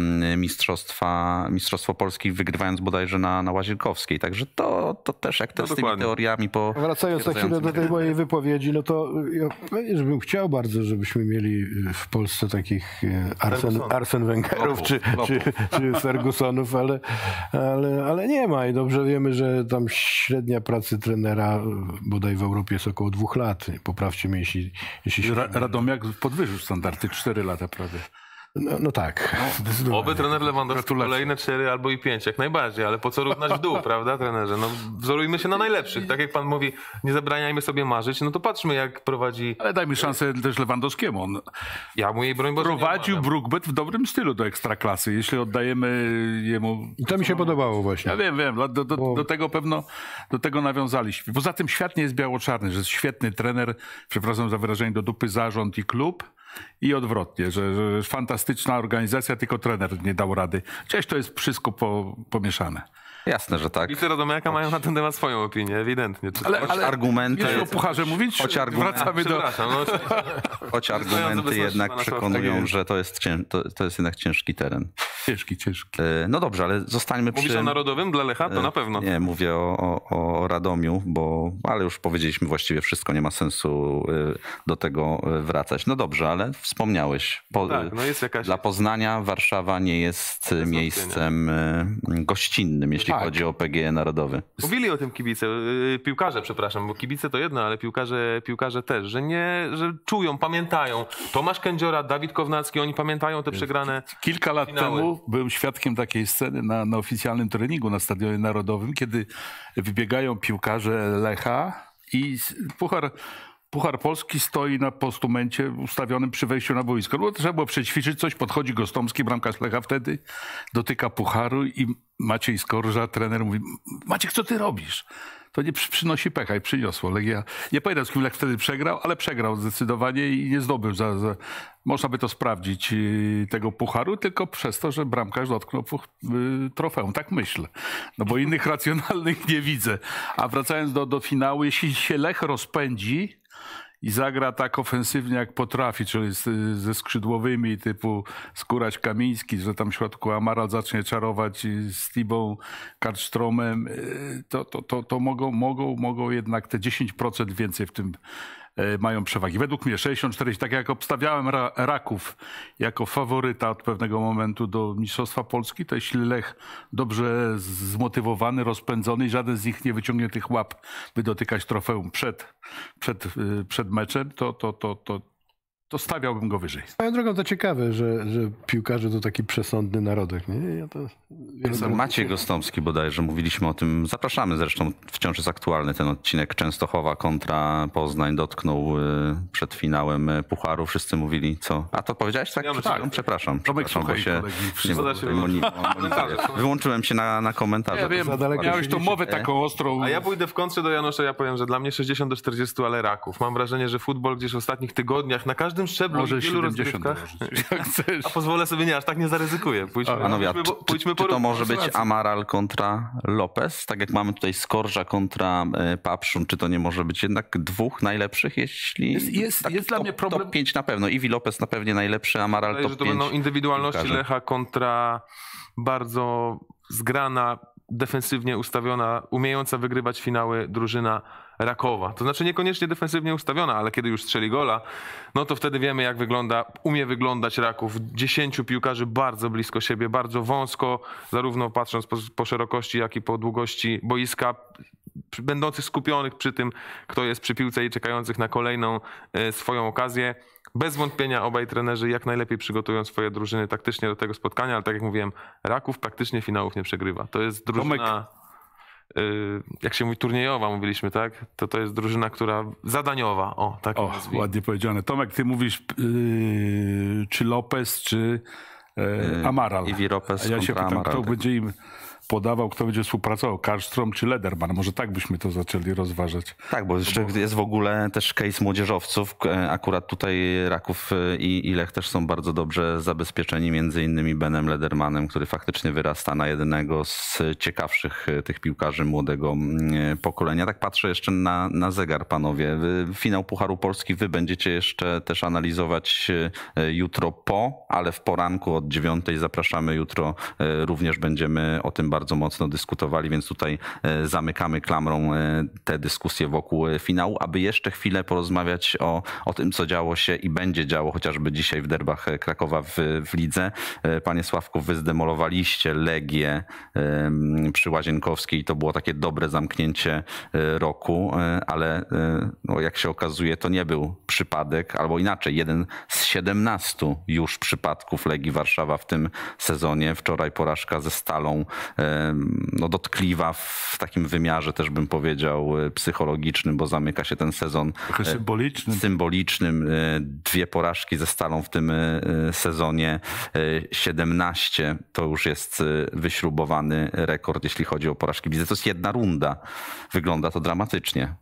mistrzostwa, Mistrzostwo Polski, wygrywając bodajże na, na Łazienkowskiej. Także to, to też jak to no z tymi teoriami po... Wracając na chwilę do tej mojej wypowiedzi, no to ja pewnie, żebym chciał bardzo, żebyśmy mieli w Polsce takich Arsen, Arsen Wengerów czy, czy, czy Fergusonów, ale, ale, ale nie ma i dobrze wiemy, że tam średnia pracy trenera bodaj w Europie jest około dwóch lat. Poprawcie mnie, jeśli... jeśli się... Ra Radomiak podwyżył standardy, cztery lata prawie. No, no tak. No, oby trener Lewandowski kolejne cztery albo i pięć, jak najbardziej, ale po co równać w dół, prawda, trenerze? No, wzorujmy się na najlepszych. Tak jak pan mówi, nie zabraniajmy sobie marzyć, no to patrzmy, jak prowadzi... Ale dajmy szansę też Lewandowskiemu. On ja mu jej broń Boże prowadził Brookbet w dobrym stylu do Ekstraklasy, jeśli oddajemy jemu... I to mi się podobało właśnie. Ja wiem, wiem. Do, do, Bo... do tego pewno, do tego nawiązaliśmy. Poza tym świat nie jest biało-czarny, że jest świetny trener, przepraszam za wyrażenie, do dupy zarząd i klub. I odwrotnie, że, że fantastyczna organizacja, tylko trener nie dał rady. Gdzieś to jest wszystko po, pomieszane. Jasne, że tak. Kibice Radomiaka mają na ten temat swoją opinię, ewidentnie. Czy ale, ale argumenty... Jeśli o pucharze mówić, choć argumenty, wracamy do... No, choć argumenty jednak przekonują, że to jest, cię, to, to jest jednak ciężki teren. Ciężki, ciężki. No dobrze, ale zostańmy przy... Mówisz o narodowym dla Lecha? To na pewno. Nie, mówię o, o, o Radomiu, bo ale już powiedzieliśmy właściwie wszystko, nie ma sensu do tego wracać. No dobrze, ale wspomniałeś. Po, tak, no jest jakaś... Dla Poznania Warszawa nie jest Bez miejscem wątpienia. gościnnym, jeśli tak. chodzi o P G E Narodowy. Mówili o tym kibice, piłkarze, przepraszam, bo kibice to jedno, ale piłkarze, piłkarze też, że nie, że czują, pamiętają. Tomasz Kędziora, Dawid Kownacki, oni pamiętają te przegrane Kilka lat finały. temu byłem świadkiem takiej sceny na, na oficjalnym treningu na Stadionie Narodowym, kiedy wybiegają piłkarze Lecha i puchar... Puchar Polski stoi na postumencie ustawionym przy wejściu na boisko. No, trzeba było przećwiczyć coś, podchodzi Gostomski, bramkarz Lecha wtedy, dotyka pucharu i Maciej Skorża, trener mówi: Maciek, co ty robisz? To nie przynosi pecha i przyniosło. Legia, nie pamiętam, z kim Lech wtedy przegrał, ale przegrał zdecydowanie i nie zdobył. Za, za, można by to sprawdzić, tego pucharu, tylko przez to, że bramkarz dotknął trofeum. Tak myślę. No bo innych racjonalnych nie widzę. A wracając do, do finału, jeśli się Lech rozpędzi i zagra tak ofensywnie, jak potrafi, czyli z, ze skrzydłowymi typu Skórać Kamiński, że tam w środku Amaral zacznie czarować z Tibą Karcztromem, to, to, to, to mogą, mogą, mogą jednak te dziesięć procent więcej w tym mają przewagi. Według mnie sześćdziesiąt czterdzieści, tak jak obstawiałem Ra Raków jako faworyta od pewnego momentu do Mistrzostwa Polski, to jeśli Lech dobrze zmotywowany, rozpędzony i żaden z nich nie wyciągnie tych łap, by dotykać trofeum przed, przed, przed meczem, to, to, to, to, to stawiałbym go wyżej. Swoją drogą to ciekawe, że, że piłkarze to taki przesądny narodek. Nie? Ja to Maciej Gostomski bodajże, mówiliśmy o tym, zapraszamy zresztą, wciąż jest aktualny ten odcinek Częstochowa kontra Poznań, dotknął przed finałem Pucharu, wszyscy mówili co? A to powiedziałeś tak? Ja Przepraszam, przepraszam, przepraszam bo się nie Zada się wyłączyłem się na, na komentarze. Ja wiem, miałeś tą mowę taką ostrą. A ja pójdę w kontrze do Janusza, ja powiem, że dla mnie sześćdziesiąt do czterdziestu, ale Raków. Mam wrażenie, że futbol gdzieś w ostatnich tygodniach na każdym szczeblu Może i wielu siedemdziesiąt rozgrywkach. Jak chcesz. A pozwolę sobie, nie, aż tak nie zaryzykuję. Pójdźmy, Panowie, pójdźmy, czy, pójdźmy czy, czy to może być rację. Amaral kontra Lopez? Tak jak mamy tutaj Skorża kontra e, Papszun, czy to nie może być jednak dwóch najlepszych, jeśli... Jest- jest- tak, jest dla top, mnie problem- top pięć na pewno. Iwi Lopez na pewno najlepszy, Amaral Wydaje, top że to pięć. będą indywidualności piłkarzy. Lecha kontra bardzo zgrana, defensywnie ustawiona, umiejąca wygrywać finały drużyna Rakowa. To znaczy niekoniecznie defensywnie ustawiona, ale kiedy już strzeli gola, no to wtedy wiemy, jak wygląda, umie wyglądać Raków. Dziesięciu piłkarzy bardzo blisko siebie, bardzo wąsko, zarówno patrząc po, po szerokości, jak i po długości boiska, będących skupionych przy tym, kto jest przy piłce i czekających na kolejną e, swoją okazję. Bez wątpienia obaj trenerzy jak najlepiej przygotują swoje drużyny taktycznie do tego spotkania, ale tak jak mówiłem, Raków praktycznie finałów nie przegrywa. To jest drużyna, y, jak się mówi, turniejowa, mówiliśmy, tak? To to jest drużyna, która zadaniowa, o, tak O, nazwijmy. ładnie powiedziane. Tomek, ty mówisz yy, czy Lopez, czy yy, Amaral. Iwi Lopez A ja się kontra pytam, Amaral. kto będzie im podawał, kto będzie współpracował, Karlström czy Lederman. Może tak byśmy to zaczęli rozważać. Tak, bo jeszcze jest w ogóle też case młodzieżowców. Akurat tutaj Raków i, i Lech też są bardzo dobrze zabezpieczeni, między innymi Benem Ledermanem, który faktycznie wyrasta na jednego z ciekawszych tych piłkarzy młodego pokolenia. Tak patrzę jeszcze na, na zegar, panowie. Finał Pucharu Polski wy będziecie jeszcze też analizować jutro po, ale w poranku od dziewiątej zapraszamy jutro. Również będziemy o tym bardzo bardzo mocno dyskutowali, więc tutaj zamykamy klamrą te dyskusje wokół finału, aby jeszcze chwilę porozmawiać o, o tym, co działo się i będzie działo chociażby dzisiaj w derbach Krakowa w, w lidze. Panie Sławku, wy zdemolowaliście Legię przy Łazienkowskiej. To było takie dobre zamknięcie roku, ale no, jak się okazuje, to nie był przypadek, albo inaczej, jeden z siedemnastu już przypadków Legii Warszawa w tym sezonie. Wczoraj porażka ze Stalą, no dotkliwa w takim wymiarze, też bym powiedział, psychologicznym, bo zamyka się ten sezon Trochę symbolicznym. symbolicznym. Dwie porażki ze Stalą w tym sezonie. siedemnaście to już jest wyśrubowany rekord, jeśli chodzi o porażki. Widzę, to jest jedna runda. Wygląda to dramatycznie.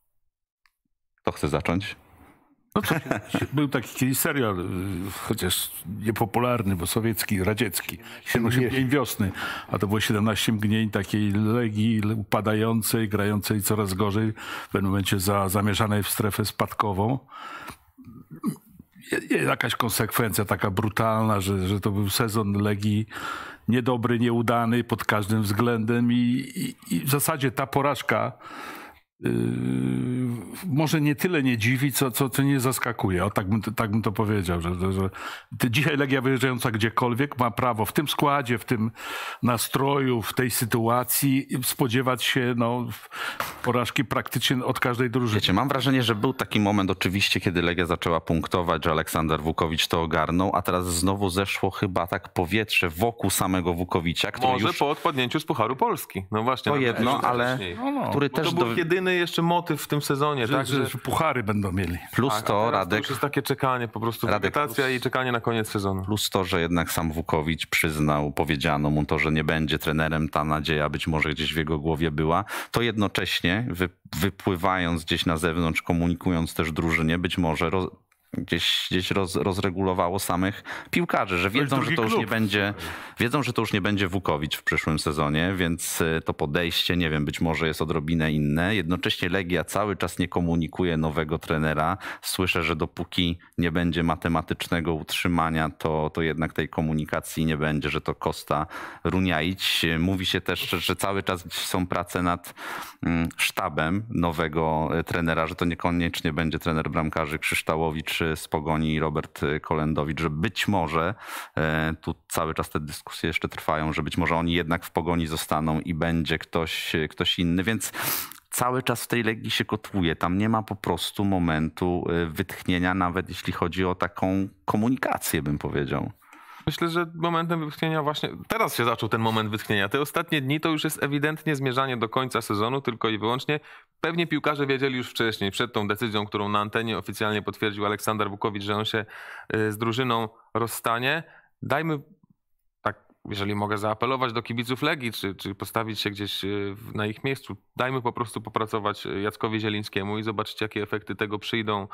Kto chce zacząć? No to był taki kiedyś serial, chociaż niepopularny, bo sowiecki, radziecki. siedem osiem Mgnień wiosny, a to było siedemnaście mgnień takiej Legii upadającej, grającej coraz gorzej, w pewnym momencie za, zamierzanej w strefę spadkową. Jakaś konsekwencja taka brutalna, że, że to był sezon Legii niedobry, nieudany pod każdym względem i, i, i w zasadzie ta porażka Yy, może nie tyle nie dziwi, co, co, co nie zaskakuje. O, tak, bym, tak bym to powiedział, że, że, że dzisiaj Legia wyjeżdżająca gdziekolwiek ma prawo w tym składzie, w tym nastroju, w tej sytuacji spodziewać się no, porażki praktycznie od każdej drużyny. Wiecie, mam wrażenie, że był taki moment oczywiście, kiedy Legia zaczęła punktować, że Aleksander Wukowicz to ogarnął, a teraz znowu zeszło chyba tak powietrze wokół samego Wukowicza, który Może już... po odpadnięciu z Pucharu Polski. No właśnie. To no, jedno, jeszcze ale wcześniej. No, no. który Bo to też... był Do... jedyny jeszcze motyw w tym sezonie, Że, tak? że, że puchary będą mieli. Plus tak, a to, teraz Radek... To już jest takie czekanie, po prostu Radek, wegetacja plus- i czekanie na koniec sezonu. Plus to, że jednak sam Wukowicz przyznał, powiedziano mu to, że nie będzie trenerem, ta nadzieja być może gdzieś w jego głowie była, to jednocześnie wy, wypływając gdzieś na zewnątrz, komunikując też drużynie, być może roz, gdzieś, gdzieś roz, rozregulowało samych piłkarzy, że wiedzą, że to już nie będzie, wiedzą, że to już nie będzie Wukowicz w przyszłym sezonie, więc to podejście, nie wiem, być może jest odrobinę inne. Jednocześnie Legia cały czas nie komunikuje nowego trenera. Słyszę, że dopóki nie będzie matematycznego utrzymania, to, to jednak tej komunikacji nie będzie, że to Kosta Runiaić. Mówi się też, że cały czas są prace nad sztabem nowego trenera, że to niekoniecznie będzie trener bramkarzy Krzyształowicz z Pogoni i Robert Kolendowicz, że być może, tu cały czas te dyskusje jeszcze trwają, że być może oni jednak w Pogoni zostaną i będzie ktoś, ktoś inny, więc cały czas w tej Legii się kotłuje. Tam nie ma po prostu momentu wytchnienia, nawet jeśli chodzi o taką komunikację, bym powiedział. Myślę, że momentem wytchnienia właśnie, teraz się zaczął ten moment wytchnienia. Te ostatnie dni to już jest ewidentnie zmierzanie do końca sezonu, tylko i wyłącznie. Pewnie piłkarze wiedzieli już wcześniej, przed tą decyzją, którą na antenie oficjalnie potwierdził Aleksander Wukowicz, że on się z drużyną rozstanie. Dajmy, tak, jeżeli mogę zaapelować do kibiców Legii, czy, czy postawić się gdzieś na ich miejscu, dajmy po prostu popracować Jackowi Zielińskiemu i zobaczyć, jakie efekty tego przyjdą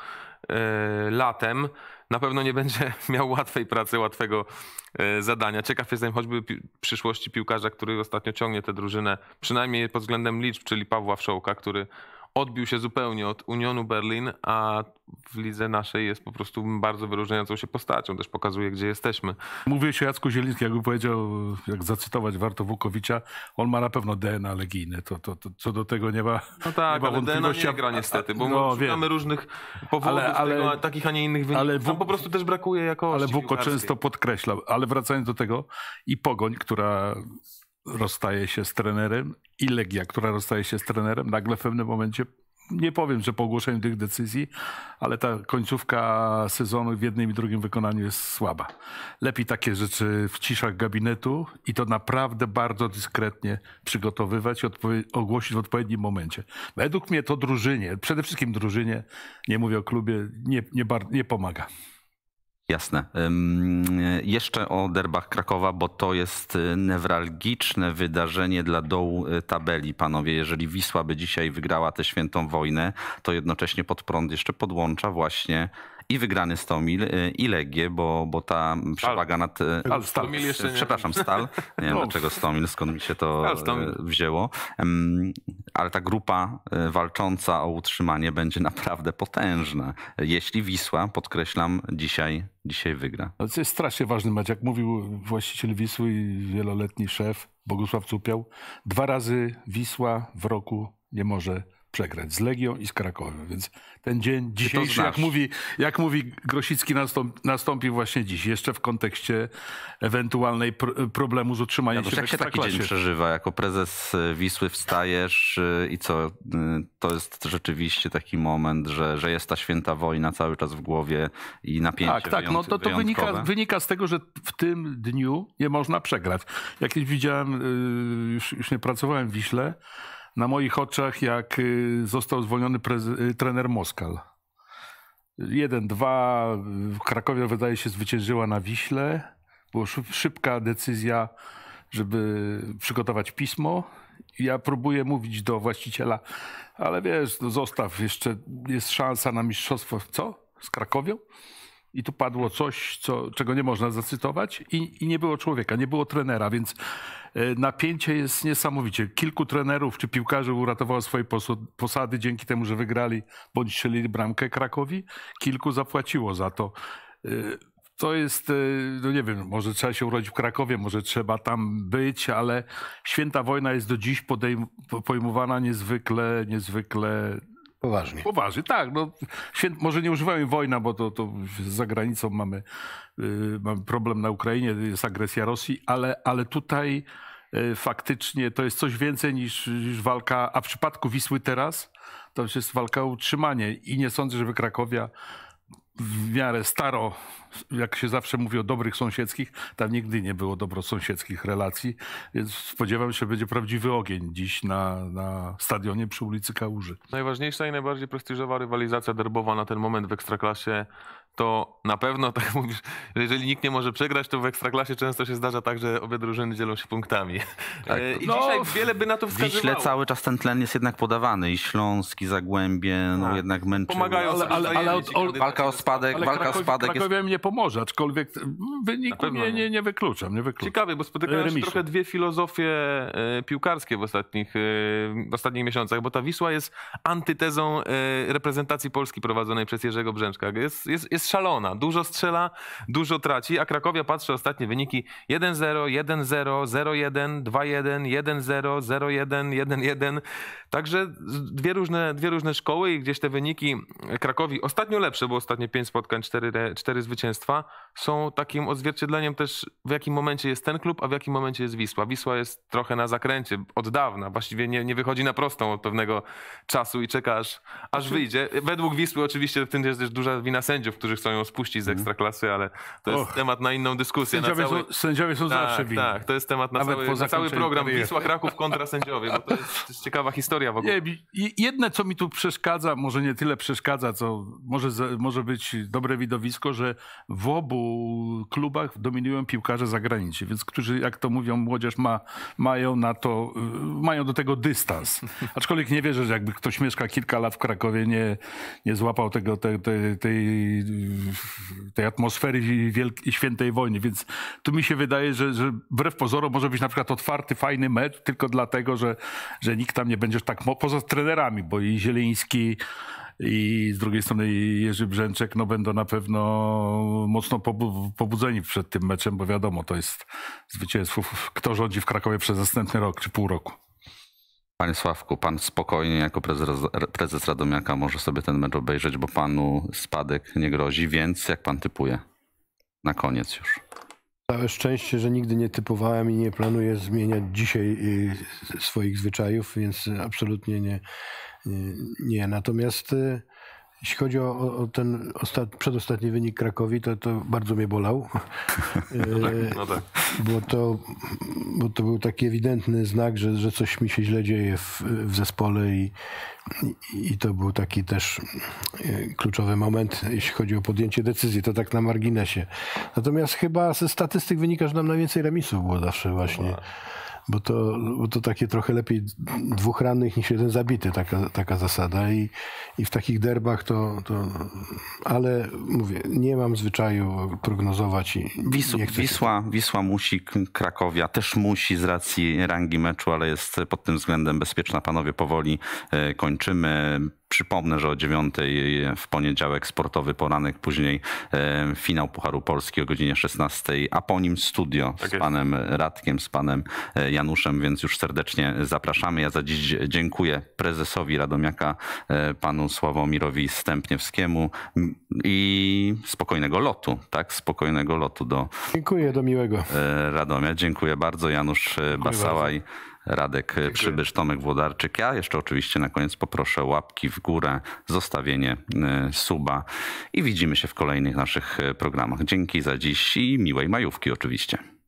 latem. Na pewno nie będzie miał łatwej pracy, łatwego zadania. Ciekaw jestem choćby pi- przyszłości piłkarza, który ostatnio ciągnie tę drużynę, przynajmniej pod względem liczb, czyli Pawła Wszołka, który odbił się zupełnie od Unionu Berlin, a w lidze naszej jest po prostu bardzo wyróżniającą się postacią. Też pokazuje, gdzie jesteśmy. Mówiłeś o Jacku Zielińskim, jakby powiedział, jak zacytować warto Wukowicza, on ma na pewno D N A legijne. To, to, to, co do tego nie ma No tak, nie ma ale D N A nie gra niestety, bo no, my szukamy różnych powodów, ale, ale, tego, takich, a nie innych wyników. Ale Tam po prostu też brakuje jakości. Ale Wuko piłkarskiej. często podkreślał. Ale wracając do tego, i Pogoń, która rozstaje się z trenerem, i Legia, która rozstaje się z trenerem, nagle w pewnym momencie, nie powiem, że po ogłoszeniu tych decyzji, ale ta końcówka sezonu w jednym i drugim wykonaniu jest słaba. Lepiej takie rzeczy w ciszach gabinetu i to naprawdę bardzo dyskretnie przygotowywać i odpowie- ogłosić w odpowiednim momencie. Według mnie to drużynie, przede wszystkim drużynie, nie mówię o klubie, nie, nie, bar- nie pomaga. Jasne. Um, jeszcze o derbach Krakowa, bo to jest newralgiczne wydarzenie dla dołu tabeli, panowie. Jeżeli Wisła by dzisiaj wygrała tę świętą wojnę, to jednocześnie pod prąd jeszcze podłącza właśnie i wygrany Stomil, i Legię, bo, bo ta przewaga nad... Stal, Stomil jeszcze nie. Przepraszam, Stal. Nie wiem, No. dlaczego Stomil, skąd mi się to Stal, Stomil. wzięło. Um, ale ta grupa walcząca o utrzymanie będzie naprawdę potężna. Jeśli Wisła, podkreślam, dzisiaj, dzisiaj wygra. To jest strasznie ważny mecz. Jak mówił właściciel Wisły i wieloletni szef Bogusław Cupiał, dwa razy Wisła w roku nie może przegrać z Legią i z Krakowem. Więc ten dzień dzisiejszy, jak mówi, jak mówi Grosicki, nastąp, nastąpi właśnie dziś. Jeszcze w kontekście ewentualnej pr- problemu z utrzymaniem Janusz, się w jak się taki Ekstraklasie. dzień przeżywa? Jako prezes Wisły wstajesz i co? To jest rzeczywiście taki moment, że, że jest ta święta wojna cały czas w głowie i napięcie Tak, tak. No to, to wynika, wynika z tego, że w tym dniu nie można przegrać. Jak kiedyś widziałem, już, już nie pracowałem w Wiśle, na moich oczach, jak został zwolniony prezy- trener Moskal. Jeden, dwa, w Krakowie wydaje się zwyciężyła na Wiśle. Była szybka decyzja, żeby przygotować pismo. Ja próbuję mówić do właściciela, ale wiesz, no zostaw, jeszcze jest szansa na mistrzostwo. Co? Z Krakowią? I tu padło coś, co, czego nie można zacytować i, i nie było człowieka, nie było trenera, więc napięcie jest niesamowicie. Kilku trenerów czy piłkarzy uratowało swoje posady dzięki temu, że wygrali bądź strzelili bramkę Krakowi. Kilku zapłaciło za to. To jest, no nie wiem, może trzeba się urodzić w Krakowie, może trzeba tam być, ale święta wojna jest do dziś podejm- pojmowana niezwykle, niezwykle Poważnie. Poważnie, tak. No, święt, może nie używamy wojna, bo to, to za granicą mamy, yy, mamy problem na Ukrainie, jest agresja Rosji, ale, ale tutaj yy, faktycznie to jest coś więcej niż, niż walka, a w przypadku Wisły teraz to już jest walka o utrzymanie i nie sądzę, żeby Krakowia w miarę staro, jak się zawsze mówi o dobrych sąsiedzkich, tam nigdy nie było dobrosąsiedzkich relacji, więc spodziewam się, że będzie prawdziwy ogień dziś na, na stadionie przy ulicy Kałuży. Najważniejsza i najbardziej prestiżowa rywalizacja derbowa na ten moment w Ekstraklasie to na pewno, tak jak mówisz, że jeżeli nikt nie może przegrać, to w Ekstraklasie często się zdarza tak, że obie drużyny dzielą się punktami. Tak. I No, dzisiaj wiele by na to W wskazywało. Wiśle cały czas ten tlen jest jednak podawany i Śląsk, i Zagłębie, no Tak. jednak męczyły. Pomagają Ale- sobie ale- wzajemnie ale ci od- od- kandydaci. Walka o spadek, Ale walka o Krakowi, spadek jest... Krakowi nie pomoże, aczkolwiek wyniku pewno nie, nie. nie, nie wykluczam. Nie wykluczam. Ciekawe, bo spotykają się Remisu. trochę dwie filozofie e, piłkarskie w ostatnich, e, w ostatnich miesiącach, bo ta Wisła jest antytezą e, reprezentacji Polski prowadzonej przez Jerzego Brzęczka. Jest, jest, jest szalona, dużo strzela, dużo traci, a Krakowia patrzy ostatnie wyniki jeden zero, jeden zero, zero jeden, dwa jeden, jeden zero, zero jeden, jeden jeden. Także dwie różne, dwie różne szkoły i gdzieś te wyniki Krakowi, ostatnio lepsze, bo ostatnie pięć spotkań, cztery, cztery zwycięstwa, są takim odzwierciedleniem też, w jakim momencie jest ten klub, a w jakim momencie jest Wisła. Wisła jest trochę na zakręcie od dawna, właściwie nie, nie wychodzi na prostą od pewnego czasu i czeka aż, aż wyjdzie. Według Wisły oczywiście w tym jest też duża wina sędziów, którzy chcą ją spuścić z Ekstraklasy, ale to jest Och. temat na inną dyskusję. Na Sędziowie, cały... są, sędziowie są zawsze Tak, winni. tak, to jest temat na Nawet cały, po na cały zakończeniu program kariery. Wisła Kraków kontra sędziowie, bo to jest, to jest ciekawa historia w ogóle. Nie, jedne, co mi tu przeszkadza, może nie tyle przeszkadza, co może, za- może być dobre widowisko, że w obu klubach dominują piłkarze zagraniczni, więc którzy, jak to mówią, młodzież ma, mają na to, y, mają do tego dystans. Aczkolwiek nie wierzę, że jakby ktoś mieszka kilka lat w Krakowie, nie, nie złapał tego, te, te, tej, tej atmosfery wielkiej, świętej wojny, więc tu mi się wydaje, że, że wbrew pozorom może być na przykład otwarty, fajny mecz, tylko dlatego, że, że nikt tam nie będzie tak, mo- poza trenerami, bo i Zieliński, i z drugiej strony Jerzy Brzęczek no będą na pewno mocno pobu- pobudzeni przed tym meczem, bo wiadomo, to jest zwycięstwo, kto rządzi w Krakowie przez następny rok czy pół roku. Panie Sławku, pan spokojnie jako prezes, prezes Radomiaka może sobie ten mecz obejrzeć, bo panu spadek nie grozi, więc jak pan typuje? Na koniec już. Całe szczęście, że nigdy nie typowałem i nie planuję zmieniać dzisiaj y, swoich zwyczajów, więc absolutnie nie. Nie. nie. Natomiast y, jeśli chodzi o, o ten ostat... przedostatni wynik Krakowi, to, to bardzo mnie bolał. Y, No tak. bo, to, bo to był taki ewidentny znak, że, że coś mi się źle dzieje w, w zespole i, i, i to był taki też y, kluczowy moment, jeśli chodzi o podjęcie decyzji. To tak na marginesie. Natomiast chyba ze statystyk wynika, że nam najwięcej remisów było zawsze właśnie. Bo to, bo to takie trochę lepiej dwóch rannych niż jeden zabity, taka, taka zasada. I, i w takich derbach to, to... Ale mówię, nie mam zwyczaju prognozować i Wisła, nie chcę się- Wisła, Wisła musi, K- Krakowia też musi z racji rangi meczu, ale jest pod tym względem bezpieczna. Panowie, powoli e, kończymy. Przypomnę, że o dziewiątej w poniedziałek sportowy poranek, później e, finał Pucharu Polski o godzinie szesnastej, a po nim studio Tak z jest. panem Radkiem, z panem e, Januszem, więc już serdecznie zapraszamy. Ja za dziś dziękuję prezesowi Radomiaka, e, panu Sławomirowi Stępniewskiemu m, i spokojnego lotu, tak? Spokojnego lotu do Dziękuję, do miłego. e, Radomia. Dziękuję bardzo. Janusz e, Basałaj, Radek Przybysz, Tomek Włodarczyk. Ja jeszcze oczywiście na koniec poproszę łapki w górę, zostawienie e, suba i widzimy się w kolejnych naszych e, programach. Dzięki za dziś i miłej majówki oczywiście.